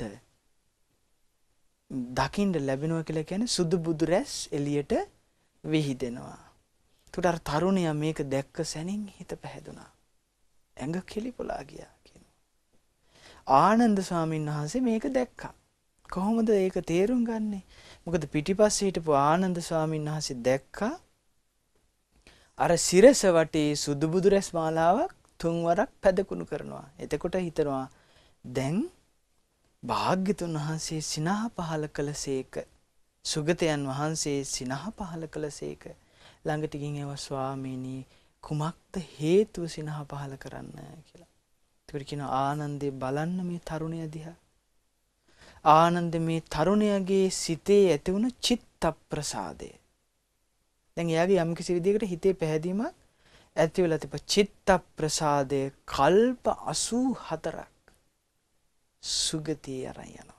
දකින්න ලැබෙනවා කියලා කියන්නේ සුදු බුදු රැස් එළියට විහිදෙනවා. ඒකට අර තරුණයා මේක දැක්ක සැනින් හිත පැහැදුනා. ඇඟ කිලිපොලා ගියා කියනවා. ආනන්ද ස්වාමීන් වහන්සේ මේක දැක්කා. කොහොමද ඒක තේරුම් ගන්නෙ? මොකද පිටිපස්සේ හිටපු ආනන්ද ස්වාමීන් වහන්සේ දැක්කා අර සිරස වටේ සුදු බුදු රැස් මාලාවක් තුන් වරක් පැදකුණු කරනවා. එතකොට හිතනවා දැන් භාග්‍යතුන් වහන්සේ සිනහ පහල කළසේක. සුගතයන් වහන්සේ සිනහ පහල කළසේක. ළඟට ගිහින් ඒවා ස්වාමීනි කුමක්ද හේතුව සිනහ පහල කරන්න කියලා. ඒකට කියනවා ආනන්දේ බලන්න මේ තරුණයා දිහා. ආනන්ද මේ තරුණයාගේ සිතේ ඇති වුණු චිත්ත ප්‍රසාදය. දැන් එයාගේ යම් කිසි විදිහකට හිතේ පැහැදීමක් ඇති වෙලා තිබ්බ චිත්ත ප්‍රසාදය කල්ප අසූ හතරක් සුගතිය අරන් යනවා.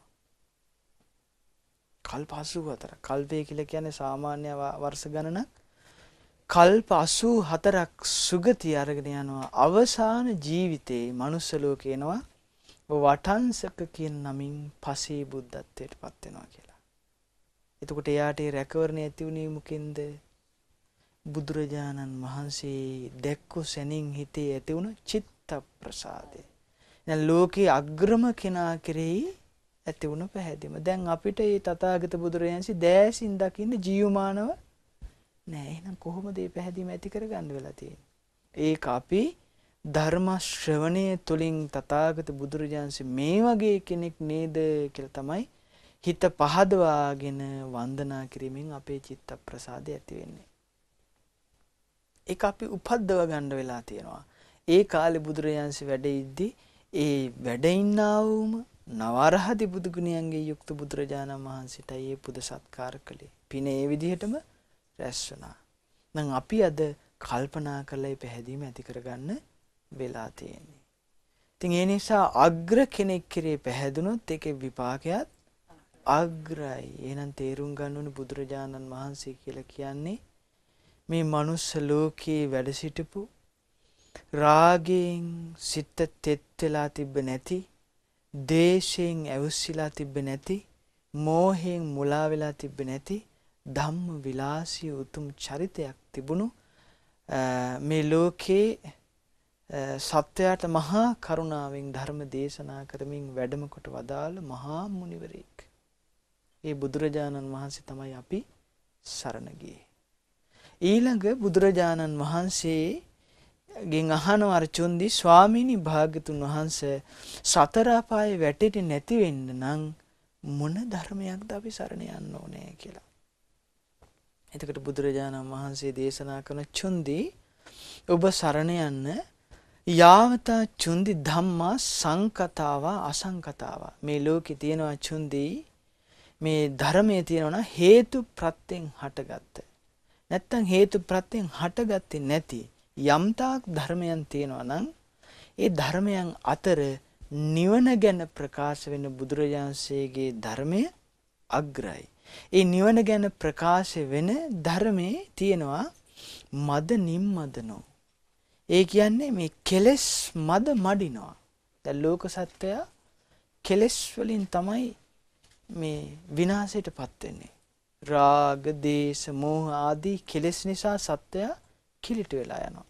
කල්ප අසූ හතරක්. කල්පය කියලා කියන්නේ සාමාන්‍ය වර්ෂ ගණනක්. කල්ප අසූ හතරක් සුගතිය අරගෙන යනවා. අවසාන ජීවිතේ මනුස්ස ලෝකේ එනවා වටංසක කියන නමින් පසේ බුද්ධත්වයට පත් වෙනවා කියලා. එතකොට එයාට ඒ රැකවරණ ඇති වුණේ මොකෙන්ද? බුදුරජාණන් වහන්සේ දැක්කු සැනින් හිතේ ඇති වුණු චිත්ත ප්‍රසාදය. දැන් ලෝකේ අග්‍රම කෙනා කෙරෙහි ඇති වුණු පැහැදීම. දැන් අපිට මේ තථාගත බුදුරජාණන්සේ දෑසින් දකින්න ජීවමානව නෑ. එහෙනම් කොහොමද මේ පැහැදීම ඇති කරගන්න වෙලා තියෙන්නේ? ඒක අපි ධර්ම ශ්‍රවණය තුළින් තථාගත බුදුරජාණන්සේ මේ වගේ කෙනෙක් නේද කියලා තමයි හිත පහදවාගෙන වන්දනා කිරීමෙන් අපේ චිත්ත ප්‍රසාදය ඇති වෙන්නේ. ඒක අපි උපද්දව ගන්න වෙලා තියෙනවා. ඒ කාලේ බුදුරජාණන්සේ වැඩ ඉද්දි ඒ වැඩ ඉන්නා වූම නවරහදි බුදු ගුණයන්ගේ යුක්ත බුදුරජාණන් වහන්සේටයි මේ පුද සත්කාර කළේ. පින ඒ විදිහටම රැස් වුණා. නම් අපි අද කල්පනා කරලා පැහැදීම ඇති කරගන්න වෙලා තියෙන්නේ. ඉතින් ඒ නිසා අග්‍ර කෙනෙක් කෙරේ පැහැදුනොත් ඒකේ විපාකයක් අග්‍රයි. එහෙනම් තේරුම් ගන්න ඕනේ බුදුරජාණන් වහන්සේ කියලා කියන්නේ මේ මනුස්ස ලෝකේ වැඩ සිටපු රාගයෙන් සිත තෙත් වෙලා තිබ්බ නැති, දේශයෙන් ඇවිස්සලා තිබ්බ නැති, මෝහයෙන් මුලා වෙලා තිබ්බ නැති ධම්ම විලාසී උතුම් චරිතයක් තිබුණු මේ ලෝකේ සත්‍යයට මහා කරුණාවෙන් ධර්ම දේශනා කරමින් වැඩම කොට වදාළ මහා මුනිවරයෙක්. ඒ බුදුරජාණන් වහන්සේ තමයි අපි සරණ ගියේ. ඊළඟ බුදුරජාණන් වහන්සේ ගෙන් අහනවා අර්චුන්දි ස්වාමීනි භාග්‍යතුන් වහන්සේ සතර අපායේ වැටෙන්නේ නැති වෙන්න නම් මොන ධර්මයක්ද අපි සරණ යන්න ඕනේ කියලා. එතකොට බුදුරජාණන් වහන්සේ දේශනා කරන චුන්දි ඔබ සරණ යන්න යාවතා චුන්දි ධම්මා සංකතාවා අසංකතාවා. මේ ලෝකේ තියෙනවා චුන්දි මේ ධර්මයේ තියෙනවා හේතු ප්‍රත්‍යයෙන් හටගත්ත. නැත්තම් හේතු ප්‍රත්‍යයෙන් හටගත්තේ නැති යම්තාක් ධර්මයන් තියෙනවා නම් ඒ ධර්මයන් අතර නිවන ගැන ප්‍රකාශ වෙන බුදුරජාණන්සේගේ ධර්මය අග්‍රයි. ඒ නිවන ගැන ප්‍රකාශ වෙන ධර්මයේ තියෙනවා මද නිම්මදනෝ. ඒ කියන්නේ මේ කෙලෙස් මද මඩිනවා. දැන් ලෝක සත්‍යය කෙලෙස් වලින් තමයි මේ විනාශයටපත් වෙන්නේ. රාග, දේශ, මෝහ ආදී කෙලෙස් නිසා සත්‍යය කිලිට වෙලා යනවා.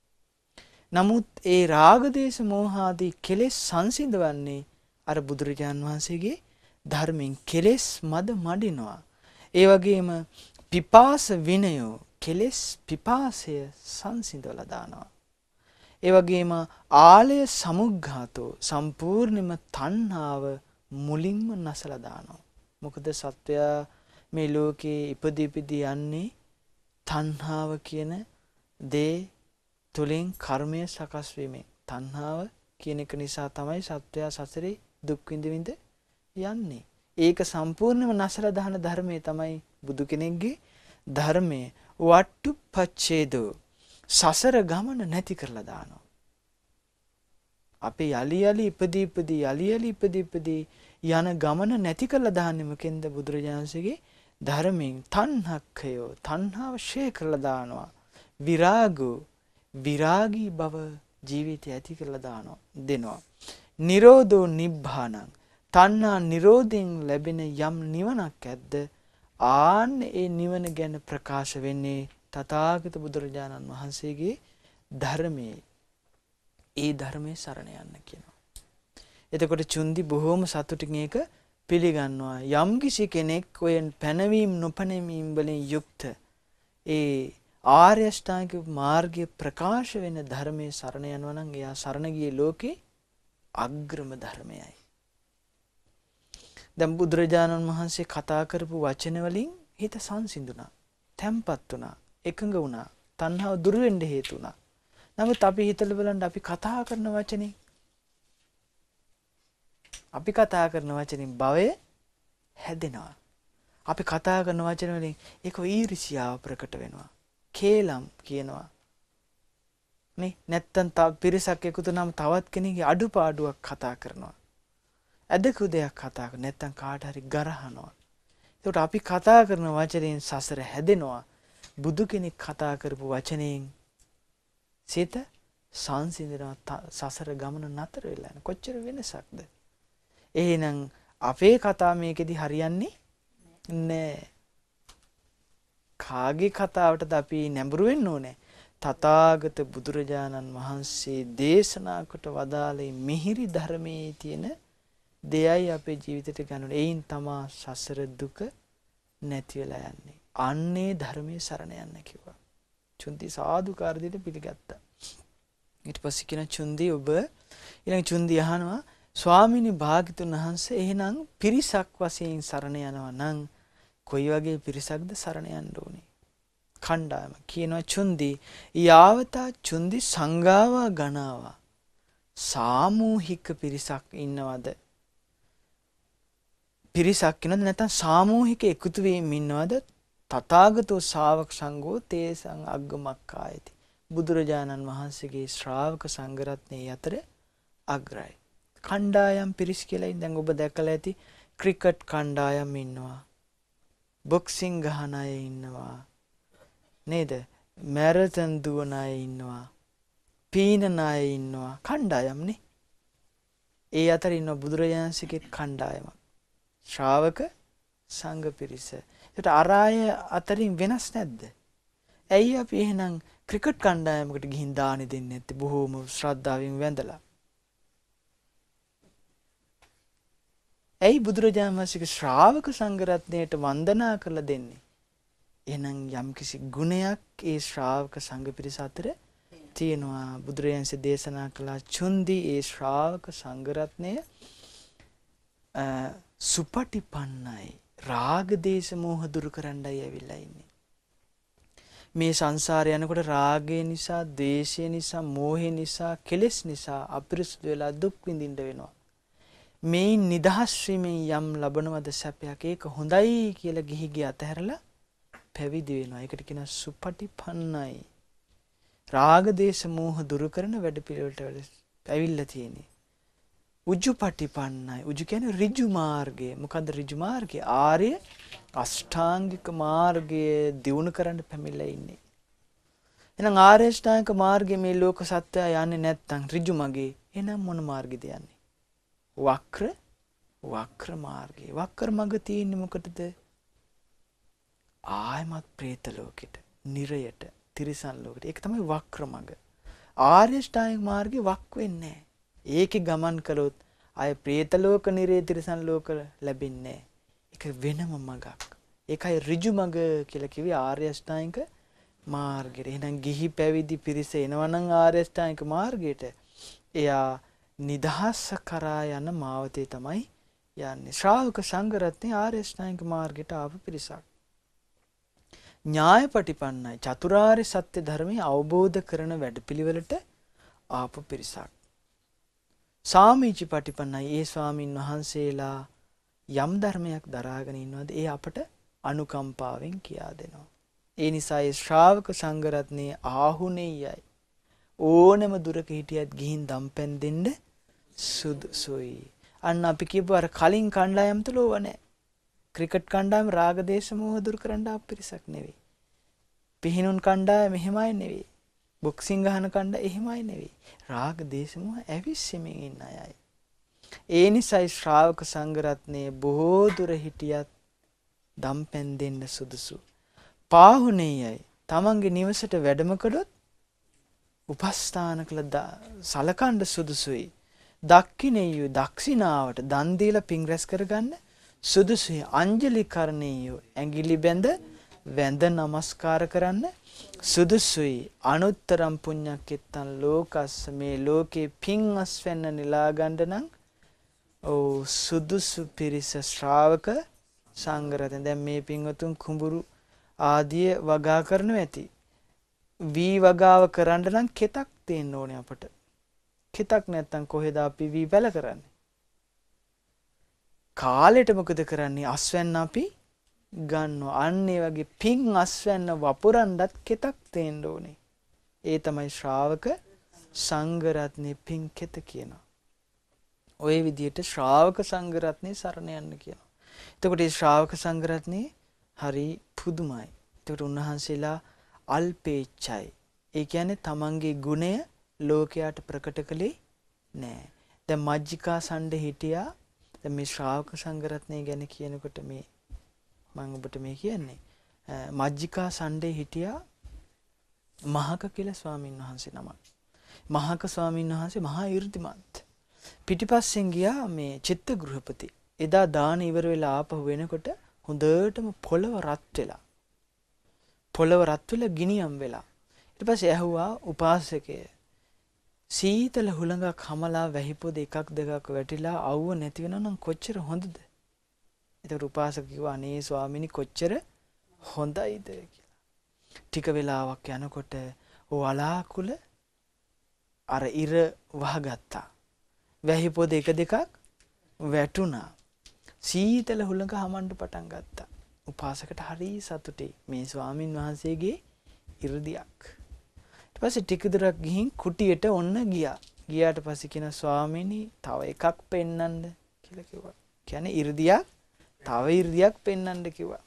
නමුත් ඒ රාග, දේශ, මෝහ ආදී කෙලෙස් සංසිඳවන්නේ අර බුදුරජාන් වහන්සේගේ ධර්මයෙන්. කෙලෙස් මද මඩිනවා. ඒ වගේම පිපාස විනයෝ කෙලෙස් පිපාසය සංසිඳවලා දානවා. ඒ වගේම ආලය සමුග්ඝාතෝ සම්පූර්ණයෙන්ම තණ්හාව මුලින්ම නැසලා දානවා. මොකද සත්වයා මේ ලෝකේ ඉපදී ඉපදී යන්නේ තණ්හාව කියන දේ තුලින් කර්මය සකස් වීමෙන්. තණ්හාව කියන එක නිසා තමයි සත්වයා සසරේ දුක් විඳ විඳ යන්නේ. ඒක සම්පූර්ණයෙන්ම නැසලා දාන ධර්මයේ තමයි බුදු කෙනෙක්ගේ ධර්මයේ වට්ටුපච්ඡේදෝ සසර ගමන නැති කරලා දානවා. අපි යලි යලි ඉපදී ඉපදී යලි යලි ඉපදී ඉපදී යන ගමන නැති කරලා දාන්නේ මොකෙන්ද? බුදුරජාණන්සේගේ ධර්මයෙන්. තණ්හක්ඛයෝ තණ්හාව ශේ කරලා දානවා. විරාගෝ විරාගී බව ජීවිතය ඇති කරලා දානවා දෙනවා. නිරෝධෝ නිබ්බානං තණ්හා නිරෝධයෙන් ලැබෙන යම් නිවනක් ඇද්ද ආන්න ඒ නිවන ගැන ප්‍රකාශ වෙන්නේ තථාගත බුදුරජාණන් වහන්සේගේ ධර්මයේ. ඒ ධර්මයේ සරණ යන්න කියනවා. එතකොට චුන්දි බොහෝම සතුටින් ඒක පිළිගන්නවා. යම් කිසි කෙනෙක් ඔය පැනවීම නොපැනවීම වලින් යුක්ත ඒ ආර්ය අෂ්ටාංගික මාර්ගයේ ප්‍රකාශ වෙන ධර්මයේ සරණ යනවා නම් එයා සරණ ගියේ ලෝකේ අග්‍රම ධර්මයයි. දැන් බුදුරජාණන් වහන්සේ කතා කරපු වචන වලින් හිත සංසිඳුණා, තැම්පත් වුණා, එකඟ වුණා, තණ්හාව දුරු වෙන්න හේතු වුණා. නමුත් අපි හිතලා බලන්න අපි කතා කරන වචනේ අපි කතා කරන වචنين භවය හැදෙනවා. අපි කතා කරන වචන වලින් ඒක ඊර්ෂ්‍යාව ප්‍රකට වෙනවා. කේලම් කියනවා. නේ නැත්තම් තව පිරිසක් එකතු නම් තවත් කෙනෙක්ගේ අඩුපාඩුවක් කතා කරනවා. අදකු දෙයක් කතා කරනවා. නැත්තම් කාට හරි ගරහනවා. ඒකට අපි කතා කරන වචනෙන් සසර හැදෙනවා. බුදු කෙනෙක් කතා කරපු වචනෙන් සිත සංසිඳනවා. සසර ගමන නතර වෙලා යන කොච්චර වෙනසක්ද? එහෙනම් අපේ කතා මේකෙදි හරියන්නේ නෑ. කාගේ කතාවටද අපි නැඹුරු වෙන්න ඕනේ? තථාගත බුදුරජාණන් වහන්සේ දේශනා කොට වදාළේ මිහිරි ධර්මයේ තියෙන දෙයයි අපේ ජීවිතයට ගන්න. එයින් තමා සසර දුක නැති වෙලා යන්නේ. අන්නේ ධර්මයේ සරණ යන්න කිව්වා. චුන්දි සාදුකාර දෙයට පිළිගත්තා. ඊට පස්සේ කියන චුන්දි ඔබ ඊළඟ චුන්දි අහනවා ස්වාමිනී භාග්‍යතුන් වහන්සේ එහෙනම් පිරිසක් වශයෙන් සරණ යනවා නම් කොයි වගේ පිරිසක්ද සරණ යන්න ඕනේ? කණ්ඩායම කියනවා චුන්දි යාවතා චුන්දි සංඝාවා ගණාවා සාමූහික පිරිසක් ඉන්නවද? පිරිසක් ඉන්නවද නැත්නම් සාමූහික එකතු වීම ඉන්නවද? තථාගතෝ ශාවක සංඝෝ තේසං අග්ගමක්ඛායති. බුදුරජාණන් වහන්සේගේ ශ්‍රාවක සංඝ රත්නයේ අතර අග්‍රයි. කණ්ඩායම් පිරිස් කියලා දැන් ඔබ දැකලා ඇති ක්‍රිකට් කණ්ඩායම් ඉන්නවා. බොක්සිං ගහන අය ඉන්නවා. නේද? මැරතන් දුවන අය ඉන්නවා. පීනන අය ඉන්නවා. කණ්ඩායම්නේ. ඒ අතර ඉන්න බුදුරජාණන්සේගේ කණ්ඩායමක්. ශ්‍රාවක සංඝ පිරිස. ඒකට අරාය අතරින් වෙනස් නැද්ද? ඇයි අපි එහෙනම් ක්‍රිකට් කණ්ඩායමකට ගිහින් දානි දෙන්නේ නැත්තේ? බොහෝම ශ්‍රද්ධාවෙන් වැඳලා. ඇයි බුදුරජාණන් වහන්සේගේ ශ්‍රාවක සංඝ රත්නයට වන්දනා කරලා දෙන්නේ? එහෙනම් යම්කිසි ගුණයක් ඒ ශ්‍රාවක සංඝ පිරිස අතර තියෙනවා. බුදුරජාණන්සේ දේශනා කළා චුන්දි ඒ ශ්‍රාවක සංඝ රත්නය සුපටිපන්නයි. රාග දේශ මොහ දුරු කරන්නයි ඇවිල්ලා ඉන්නේ. මේ සංසාරේ යනකොට රාගය නිසා, ද්වේෂය නිසා, මෝහය නිසා, කෙලෙස් නිසා අපිරිසුදු වෙලා දුක් විඳින්න වෙනවා. මේ නිදහස් වීමෙන් යම් ලබනවද සැපයක් ඒක හොඳයි කියලා ගිහි ගිය අතහැරලා පැවිදි වෙනවා. ඒකට කියනවා සුපටිපන්නයි. රාග දේශ මෝහ දුරු කරන වැඩ පිළිවෙලට ඇවිල්ලා තියෙන්නේ. උජුපටිපන්නයි. උජු කියන්නේ ඍජු මාර්ගය. මොකද්ද ඍජු මාර්ගය? ආර්ය අෂ්ටාංගික මාර්ගය දියුණු කරන්න පැමිණලා ඉන්නේ. එහෙනම් ආර්ය අෂ්ටාංගික මාර්ගයේ මේ ලෝක සත්‍යය යන්නේ නැත්නම් ඍජු මගේ. එහෙනම් මොන මාර්ගෙද යන්නේ? වක්‍ර වක්‍ර මාර්ගය. වක්‍ර මඟ තියෙන්නේ මොකටද? ආයමත් പ്രേත ලෝකෙට, නිරයට, තිරිසන් ලෝකෙට. ඒක තමයි වක්‍ර මඟ. ආර්ය අෂ්ටාංගික මාර්ගේ වක් වෙන්නේ නැහැ. ඒකේ ගමන් කළොත් ආය പ്രേත ලෝක, නිරේ, තිරිසන් ලෝක ලැබෙන්නේ නැහැ. ඒක වෙනම මඟක්. ඒකයි ඍජු මඟ කියලා කිව්වේ ආර්ය අෂ්ටාංගික මාර්ගයට. එහෙනම් ගිහි පැවිදි පිරිස එනවනම් ආර්ය අෂ්ටාංගික මාර්ගයට එයා නිදහස කරා යන මාවතේ තමයි යන්නේ. ශ්‍රාවක සංඝ රත්නේ ආර්ය අෂ්ටාංගික මාර්ගයට ආපු පිරිසක්. ඥායපටිපන්නයි චතුරාර්ය සත්‍ය ධර්මය අවබෝධ කරන වැඩපිළිවෙලට ආපු පිරිසක්. සාමීචි පටිපන්නයි ඒ ස්වාමින් වහන්සේලා යම් ධර්මයක් දරාගෙන ඉන්නවද ඒ අපට අනුකම්පාවෙන් කියා දෙනවා. ඒ නිසා ඒ ශ්‍රාවක සංඝ රත්නේ ආහුණෙයයි ඕනම දුරක හිටියත් ගිහින් දම්පැන් දෙන්න සුදුසුයි. අන්න අපි කියපු අර කලින් කණ්ඩායම් තුල ඕව නැහැ. ක්‍රිකට් කණ්ඩායම රාග දේශ මොහ දුරු කරන්න ආපු පිරිසක් නෙවෙයි. පිහිනුන් කණ්ඩායම එහෙමයි නෙවෙයි. බොක්සිං ගහන කණ්ඩායම එහෙමයි නෙවෙයි. රාග දේශ මොහ ඇවිස්සෙමින් ඉන්න අයයි. ඒ නිසායි ශ්‍රාවක සංඝ රත්නයේ බොහෝ දුර හිටියත් දම්පැන් දෙන්න සුදුසු. පාහුණෙයයි තමන්ගේ නිවසට වැඩම කළොත් උපස්ථාන කළ සලකන්න සුදුසුයි. දක්ඛිනෙය්‍යු දක්ෂිනාවට දන් දීලා පින් රැස් කරගන්න සුදුසුයි. අංජලි කරණෙය්‍යු ඇඟිලි බැඳ වැඳ නමස්කාර කරන්න සුදුසුයි. අනුත්තරම් පුඤ්ඤක්කෙත්තං ලෝකස්ස මේ ලෝකේ පින් අස්වැන්න නෙලා ගන්න නම් ඔව් සුදුසු පිරිස ශ්‍රාවක සංඝ රත්නය. දැන් මේ පින්වතුන් කුඹුරු ආදිය වගා කරනවා ඇති. වී වගාව කරන්න නම් කෙතක් තියෙන්න ඕනේ අපට. කෙතක් නැත්තම් කොහෙද අපි වී පැල කරන්නේ? කාලෙට මොකද කරන්නේ? අස්වැන්න අපි ගන්නවා. අන්න ඒ වගේ පින් අස්වැන්න වපුරන්නත් කෙතක් තියෙන්න ඕනේ. ඒ තමයි ශ්‍රාවක සංඝ රත්නේ පින් කෙත කියනවා. ওই විදිහට ශ්‍රාවක සංඝ රත්නේ සරණ යන්න කියනවා. එතකොට මේ ශ්‍රාවක සංඝ රත්නේ හරි පුදුමයි. එතකොට උන්වහන්සේලා අල්පේච්ඡයි. ඒ කියන්නේ තමන්ගේ ගුණය ලෝකයට ප්‍රකට කළේ නෑ. දැන් මජ්ජිකා සණ්ඩ හිටියා. දැන් මේ ශ්‍රාවක සංඝ රත්නය ගැන කියනකොට මේ මම ඔබට මේ කියන්නේ මජ්ජිකා සණ්ඩේ හිටියා මහක කියලා ස්වාමින් වහන්සේ නමක්. මහක ස්වාමින් වහන්සේ මහා 이르දිමත්. පිටිපස්සෙන් ගියා මේ චිත්ත ගෘහපති. එදා දාන ඉවර වෙලා ආපහු වෙනකොට හොඳටම පොළව රත් වෙලා පොළව රත් වෙලා ගිනියම් වෙලා ඊට පස්සේ ඇහුවා උපාසකය සීතල හුළඟක් හමලා වැහිපොද එකක් දෙකක් වැටිලා අවුව නැති වෙනවා නම් කොච්චර හොඳද? ඒතර උපාසක කිව්වා අනේ ස්වාමීනි කොච්චර හොඳයිද කියලා. ටික වෙලාවක් යනකොට වලාකුල අර ඉර වහගත්තා. වැහිපොද එක දෙකක් වැටුණා. සීතල හුළඟ හමන්න පටන් ගත්තා. උපාසකට හරි සතුටුයි මේ ස්වාමින් වහන්සේගේ 이르දියක්. ඊට පස්සේ ටික දුරක් ගිහින් කුටියට ඔන්න ගියා. ගියාට පස්සේ කියන ස්වාමීනි තව එකක් පෙන්නන්න කියලා කිව්වා. කියන්නේ 이르දියක් තව 이르දියක් පෙන්නන්න කිව්වා.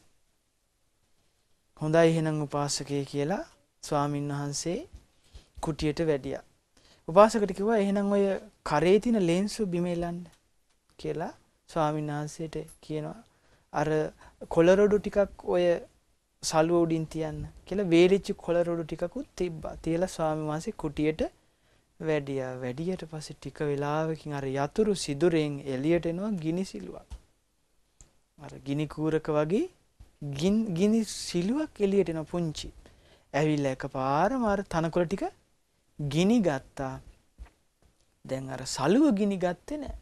හොඳයි එහෙනම් උපාසකේ කියලා ස්වාමින් වහන්සේ කුටියට වැඩියා. උපාසකට කිව්වා එහෙනම් ඔය කරේ තියෙන ලේන්සු බිම එලන්න කියලා ස්වාමීන් වහන්සේට කියනවා. අර කොළරොඩු ටිකක් ඔය සලුව උඩින් තියන්න කියලා වේලිච්ච කොළරොඩු ටිකකුත් තිබ්බා. තියලා ස්වාමීන් වහන්සේ කුටියට වැඩියා. වැඩියට පස්සේ ටික වෙලාවකින් අර යතුරු සිදුරෙන් එළියට එනවා ගිනි සිලුවක්. අර ගිනි කූරක වගේ ගිනි සිලුවක් එළියට එන පුංචි. ඇවිල්ලා එකපාරම අර තනකොළ ටික ගිනි ගත්තා. දැන් අර සලුව ගිනි ගත්තේ නැහැ.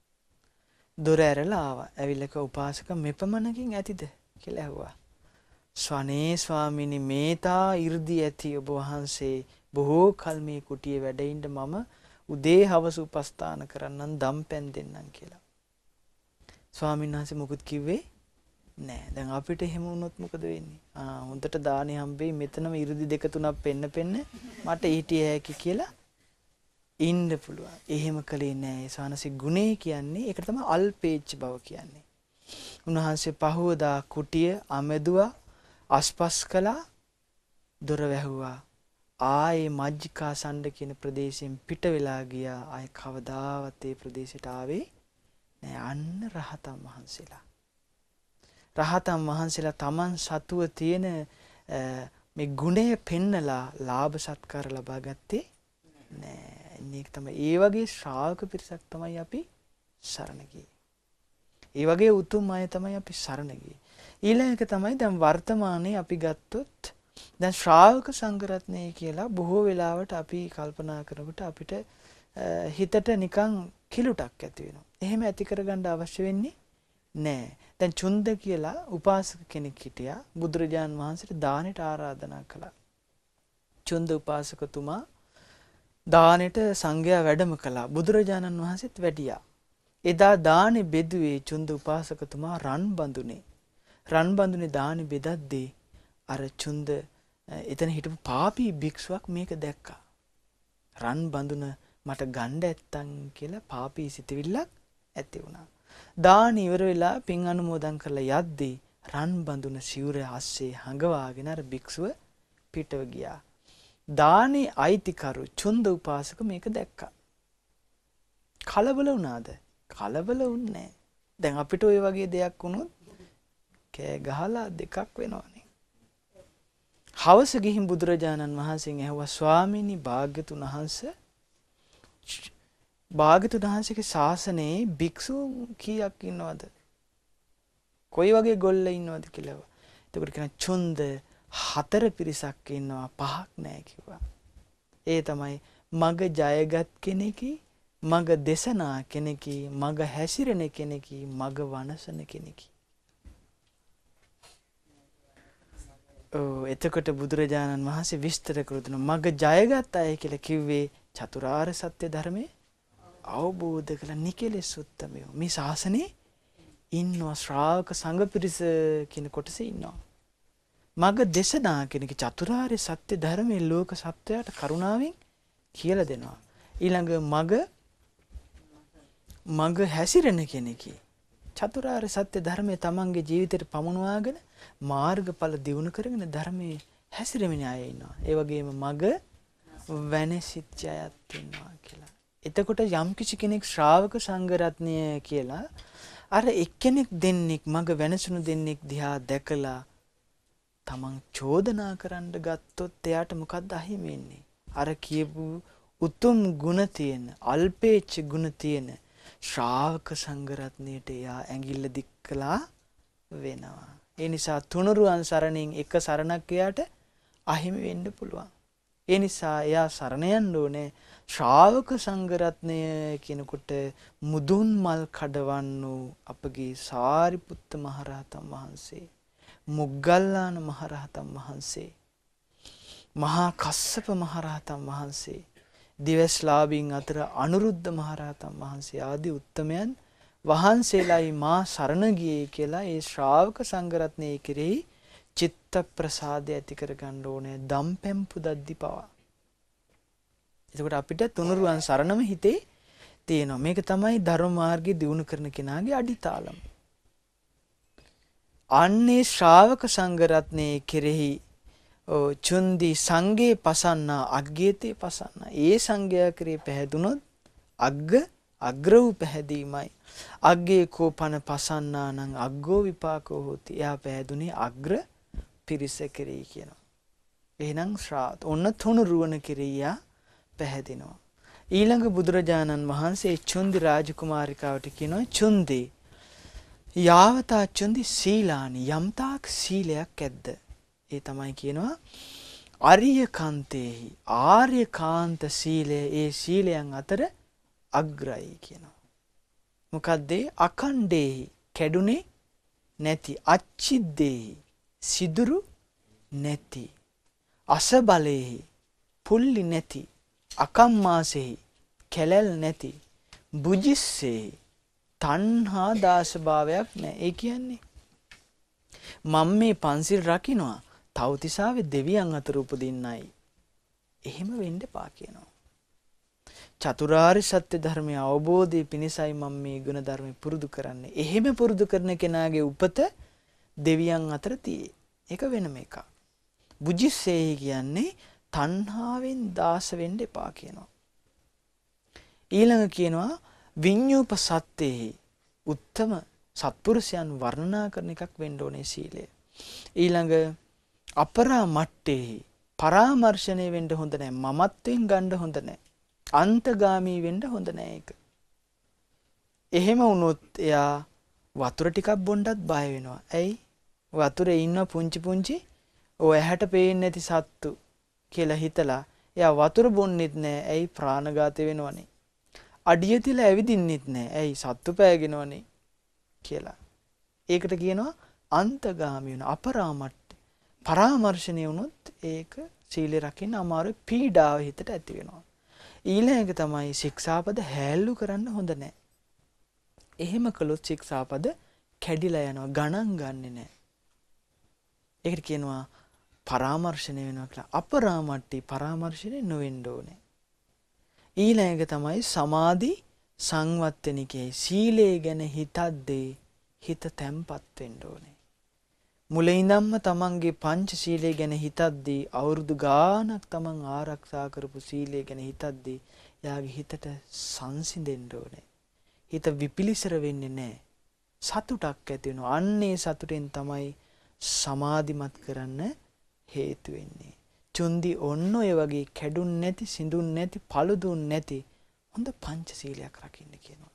දොර ඇරලා ආවා. ඇවිල්ලා කව උපාසක මෙපමණකින් ඇතිද කියලා ඇහුවා. ස්වනේ ස්වාමීනි මේතා 이르දි ඇති ඔබ වහන්සේ බොහෝ කල් මේ කුටියේ වැඩ ඉන්න මම උදේ හවස උපස්ථාන කරන්නම් දම්පැන් දෙන්නම් කියලා. ස්වාමීන් වහන්සේ මොකුත් කිව්වේ නෑ. දැන් අපිට එහෙම වුණොත් මොකද වෙන්නේ? ආ හොඳට දානේ හම්බෙයි මෙතනම 이르දි දෙක තුනක් පෙන්න පෙන්න මට ඊටිය හැකි කියලා ඉන්න පුළුවන්. එහෙම කලේ නෑ. ඒ සානසි ගුණේ කියන්නේ ඒකට තමයි අල්පේච්ඡ බව කියන්නේ. උන්වහන්සේ පහවදා කුටිය අමෙදුවා අස්පස් කළා දොර වැහුවා. ආයේ මජ්ජිකා සණ්ඩ කියන ප්‍රදේශයෙන් පිට වෙලා ගියා. ආයේ කවදාවත් ඒ ප්‍රදේශයට ආවේ නෑ. අන්න රහතන් වහන්සේලා. රහතන් වහන්සේලා Taman සතුව තියෙන මේ ගුණය පෙන්නලා ලාභ සත්කාර ලබා ගත්තේ නෑ. මේක තමයි ඒ වගේ ශ්‍රාවක පිරිසක් තමයි අපි සරණ ගියේ. ඒ වගේ උතුම් අය තමයි අපි සරණ ගියේ. ඊළඟ එක තමයි දැන් වර්තමානයේ අපි ගත්තොත් දැන් ශ්‍රාවක සංඝරත්නය කියලා බොහෝ වෙලාවට අපි කල්පනා කරනකොට අපිට හිතට නිකන් කිලුටක් ඇති වෙනවා. එහෙම ඇති කරගන්න අවශ්‍ය වෙන්නේ නැහැ. දැන් චුන්ද කියලා උපාසක කෙනෙක් හිටියා. බුදුරජාන් වහන්සේට දානෙට ආරාධනා කළා. චුන්ද උපාසකතුමා දානෙට සංඝයා වැඩම කළා. බුදුරජාණන් වහන්සේත් වැඩියා. එදා දානෙ බෙදුවේ චුන්ද උපාසකතුමා රන් බඳුනේ. රන් බඳුනේ දානෙ බෙදද්දී අර චුන්ද එතන හිටපු පාපී භික්ෂුවක් මේක දැක්කා. රන් බඳුන මට ගණ්ඩ ඇත්තන් කියලා පාපී සිතවිල්ලක් ඇති වුණා. දාන ඉවර වෙලා පින් අනුමෝදන් කරලා යද්දී රන් බඳුන සිවුර අස්සේ හංගවාගෙන අර භික්ෂුව පිටව ගියා. දානේ අයිතිකරු චුන්ද උපාසක මේක දැක්කා. කලබල වුණාද? කලබල වුණේ නැහැ. දැන් අපිට ওই වගේ දෙයක් වුණොත් කෑ ගහලා දෙකක් වෙනවනේ. හවස ගිහින් බුදුරජාණන් වහන්සේගෙන් ඇහුවා ස්වාමීනි භාග්‍යතුන් වහන්සේ භාග්‍යතුන් වහන්සේගේ ශාසනයේ භික්ෂු කීයක් ඉන්නවද? කොයි වගේ ගොල්ල ඉන්නවද කියලා. එතකොට කියන චුන්ද හතර පිරිසක් ඉන්නවා පහක් නැහැ කිව්වා. ඒ තමයි මග ජයගත් කෙනෙකි, මග දේශනා කෙනෙකි, මග හැසිරෙන කෙනෙකි, මග වනසන කෙනෙකි. ඔව් එතකොට බුදුරජාණන් වහන්සේ විස්තර කරුතුන මග ජයගත් අය කියලා කිව්වේ චතුරාර්ය සත්‍ය ධර්මයේ අවබෝධ කළ නිකලෙස් උත්තමයෝ. මේ ශාසනේ ඉන්නවා ශ්‍රාවක සංඝ පිරිස කියන කොටසේ ඉන්නවා. මග දේශනා කෙනෙක් චතුරාර්ය සත්‍ය ධර්මයේ ලෝක සත්‍යයට කරුණාවෙන් කියලා දෙනවා. ඊළඟ මග මග හැසිරෙන කෙනෙකි. චතුරාර්ය සත්‍ය ධර්මයේ තමන්ගේ ජීවිතයට පමුණවාගෙන මාර්ගඵල දියුණු කරගෙන ධර්මයේ හැසිරෙමින අය ඉන්නවා. ඒ වගේම මග වෙනසිච්ච අයත් ඉන්නවා කියලා. එතකොට යම් කිසි කෙනෙක් ශ්‍රාවක සංඝ රත්නය කියලා අර එක්කෙනෙක් දෙන්නෙක් මග වෙනසුණු දෙන්නෙක් දිහා දැකලා තමන් චෝදනා කරන්න ගත්තොත් එයාට මොකද්ද අහිමි වෙන්නේ? අර කියපු උතුම් ගුණ තියෙන, අල්පේච්ඡ ගුණ තියෙන ශ්‍රාවක සංඝ රත්නයට එයා ඇඟිල්ල දික් කළා වෙනවා. ඒ නිසා තුනුරුවන් සරණින් එක සරණක් එයාට අහිමි වෙන්න පුළුවන්. ඒ නිසා එයා සරණ යන්න ඕනේ ශ්‍රාවක සංඝ රත්නය කියනකොට මුදුන් මල් කඩවන්න වූ අපගේ සාරිපුත්ත මහරහතන් වහන්සේ, මොග්ගල්ලාන මහරහතන් වහන්සේ, මහා කස්සප මහරහතන් වහන්සේ, දිවස්ලාභීන් අතර අනුරුද්ධ මහරහතන් වහන්සේ ආදී උත්තමයන් වහන්සේලායි මා සරණ ගියේ කියලා ඒ ශ්‍රාවක සංඝ රත්නයේ කෙරෙහි චිත්ත ප්‍රසාදය ඇති කර ගන්න ඕනේ දම්පැම් පුදද්දි පවා. එතකොට අපිට තුනුරුවන් සරණම හිතේ තියෙනවා. මේක තමයි ධර්ම මාර්ගය දියුණු කරන කෙනාගේ අඩිතාලම. අන්නේ ශ්‍රාවක සංඝ රත්නයේ කෙරෙහි චුන්දි සංගේ පසන්නා අග්ගේතේ පසන්නා. ඒ සංඝයා කෙරෙහි පැහැදුනොත් අග්ග අග්‍ර වූ පැහැදීමයි. අග්ගේ කෝපන පසන්නා නම් අග්ගෝ විපාකෝ හෝති. එයා පැහැදුනේ අග්‍ර පිරිස කෙරෙහි කියනවා. එහෙනම් ශ්‍රාවක ඔන්න තුනුරුවන කෙරෙහි පැහැදිනවා. ඊළඟ බුදුරජාණන් වහන්සේ චුන්දි රාජකුමාරිකාවට කියනවා චුන්දි යාවතා චුන්දි සීලානි යම්තාක් සීලයක් ඇද්ද? ඒ තමයි කියනවා ආර්ය කාන්තේහි ආර්ය කාන්ත සීලය ඒ සීලයන් අතර අග්‍රයි කියනවා. මොකද්ද? අකණ්ඩේහි කැඩුනේ නැති, අච්චිද්දේහි සිදුරු නැති, අසබලේහි පුල්ලි නැති, අකම්මාසෙහි කැලල් නැති, බුජිස්සෙහි තණ්හා දාස භාවයක් නැහැ. ඒ කියන්නේ මම මේ පන්සිල් රකින්නවා තවතිසාවේ දෙවියන් අතර උපදින්නයි. එහෙම වෙන්න එපා කියනවා. චතුරාර්ය සත්‍ය ධර්මය අවබෝධය පිණිසයි මම මේ ගුණ ධර්ම පුරුදු කරන්නේ. එහෙම පුරුදු කරන කෙනාගේ උපත දෙවියන් අතර තියෙයි. ඒක වෙනම එකක්. බුජිස්සෙහි කියන්නේ තණ්හාවෙන් දාස වෙන්න එපා කියනවා. ඊළඟ කියනවා විඤ්ඤූප සත්‍යෙහි උත්තම සත්පුරුෂයන් වර්ණනා කරන එකක් වෙන්න ඕනේ සීලය. ඊළඟ අපරා මට්ටේහි පරාමර්ශණය වෙන්න හොඳ නැහැ. මමත්වෙන් ගන්න හොඳ නැහැ. අන්තගාමී වෙන්න හොඳ නැහැ ඒක. එහෙම වුණොත් එයා වතුර ටිකක් බොන්නත් බය වෙනවා. ඇයි? වතුරේ ඉන්න පුංචි පුංචි ඔය ඇහැට පේන්නේ නැති සත්තු කියලා හිතලා එයා වතුර බොන්නෙත් නෑ. ඇයි ප්‍රාණඝාතය වෙනවනේ. අඩිය තියලා ඇවිදින්නෙත් නෑ. ඇයි සත්තු පෑගෙනවනේ කියලා. ඒකට කියනවා අන්තගාමී වෙන අපරාමට්ට. පරාමර්ශණය වුණොත් ඒක සීලය රකින්න අමාරු පීඩාව හිතට ඇති වෙනවා. ඊළඟ තමයි ශික්ෂාපද හැල්ලු කරන්න හොඳ නෑ. එහෙම කළොත් ශික්ෂාපද කැඩිලා යනවා. ගණන් ගන්නෙ නෑ. ඒකට කියනවා පරාමර්ශණය වෙනවා කියලා. අපරාමට්ටි පරාමර්ශණය නොවෙන්න ඕනේ. ඊළඟ තමයි සමාධි සංවත්තනිකේ. සීලය ගැන හිතද්දී හිත තැම්පත් වෙන්න ඕනේ. මුලින් ඉඳන්ම තමන්ගේ පංච සීලය ගැන හිතද්දී අවුරුදු ගාණක් තමන් ආරක්ෂා කරපු සීලය ගැන හිතද්දී යාගේ හිතට සංසිඳෙන්න ඕනේ. හිත විපිලිසර වෙන්නේ නැහැ. සතුටක් ඇති වෙනවා. අන්නේ සතුටෙන් තමයි සමාධිමත් කරන්න හේතු වෙන්නේ. චුන්දි ඔන්න ඔය වගේ කැඩුන් නැති, සිඳුන් නැති, පළුදුන් නැති හොඳ පංච සීලයක් රකින්න කියනවා.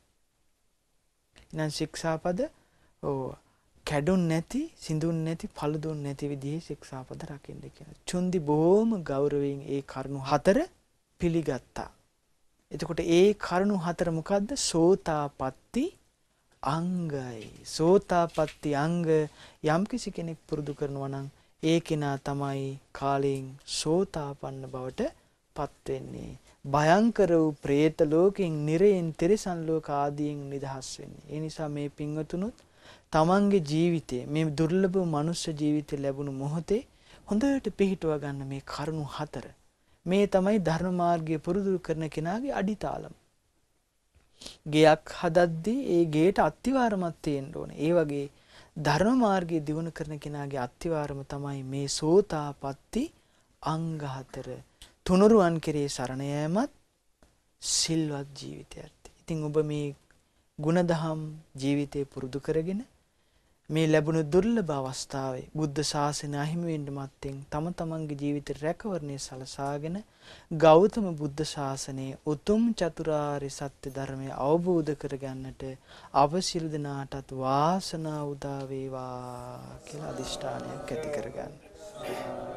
ඉතින් ශික්ෂාපද ඕ කැඩුන් නැති, සිඳුන් නැති, පළුදුන් නැති විදිහේ ශික්ෂාපද රකින්න කියනවා. චුන්දි බොහොම ගෞරවයෙන් ඒ කරුණු හතර පිළිගත්තා. එතකොට ඒ කරුණු හතර මොකද්ද? සෝතාපට්ටි අංගයි. සෝතාපට්ටි අංග යම්කිසි කෙනෙක් පුරුදු කරනවා නම් ඒ කෙනා තමයි කාලයෙන් සෝතාපන්න බවට පත් වෙන්නේ. භයංකර වූ പ്രേත ලෝකෙන්, නිරයෙන්, තිරිසන් ලෝක ආදීන් නිදහස් වෙන්නේ. ඒ නිසා මේ පින්වතුනුත් තමන්ගේ ජීවිතයේ මේ දුර්ලභ මනුෂ්‍ය ජීවිතය ලැබුණු මොහොතේ හොඳට පිහිටුවා ගන්න මේ කරුණු හතර. මේ තමයි ධර්ම මාර්ගය පුරුදු කරන කෙනාගේ අඩිතාලම. ගයක් හදද්දී ඒ ගේට අත්තිවාරමක් තියෙන්න ඕනේ. ඒ වගේ ධර්ම මාර්ගය දියුණු කරන කෙනාගේ අත්තිවාරම තමයි මේ සෝතාපට්ටි අංග හතර. තුනුරුවන් කෙරේ සරණ යෑමත් සිල්වත් ජීවිතයත්. ඉතින් ඔබ මේ ගුණදහම් ජීවිතේ පුරුදු කරගෙන මේ ලැබුණු දුර්ලභ අවස්ථාවේ බුද්ධ ශාසනය අහිමි වෙන්න මත්තෙන් තම තමන්ගේ ජීවිත රැකවරණය සලසාගෙන ගෞතම බුද්ධ ශාසනයේ උතුම් චතුරාර්ය සත්‍ය ධර්මය අවබෝධ කරගන්නට අප සියලු දෙනාටත් වාසනාව උදා වේවා කියලා අදිෂ්ඨානයක් ඇති කරගන්න.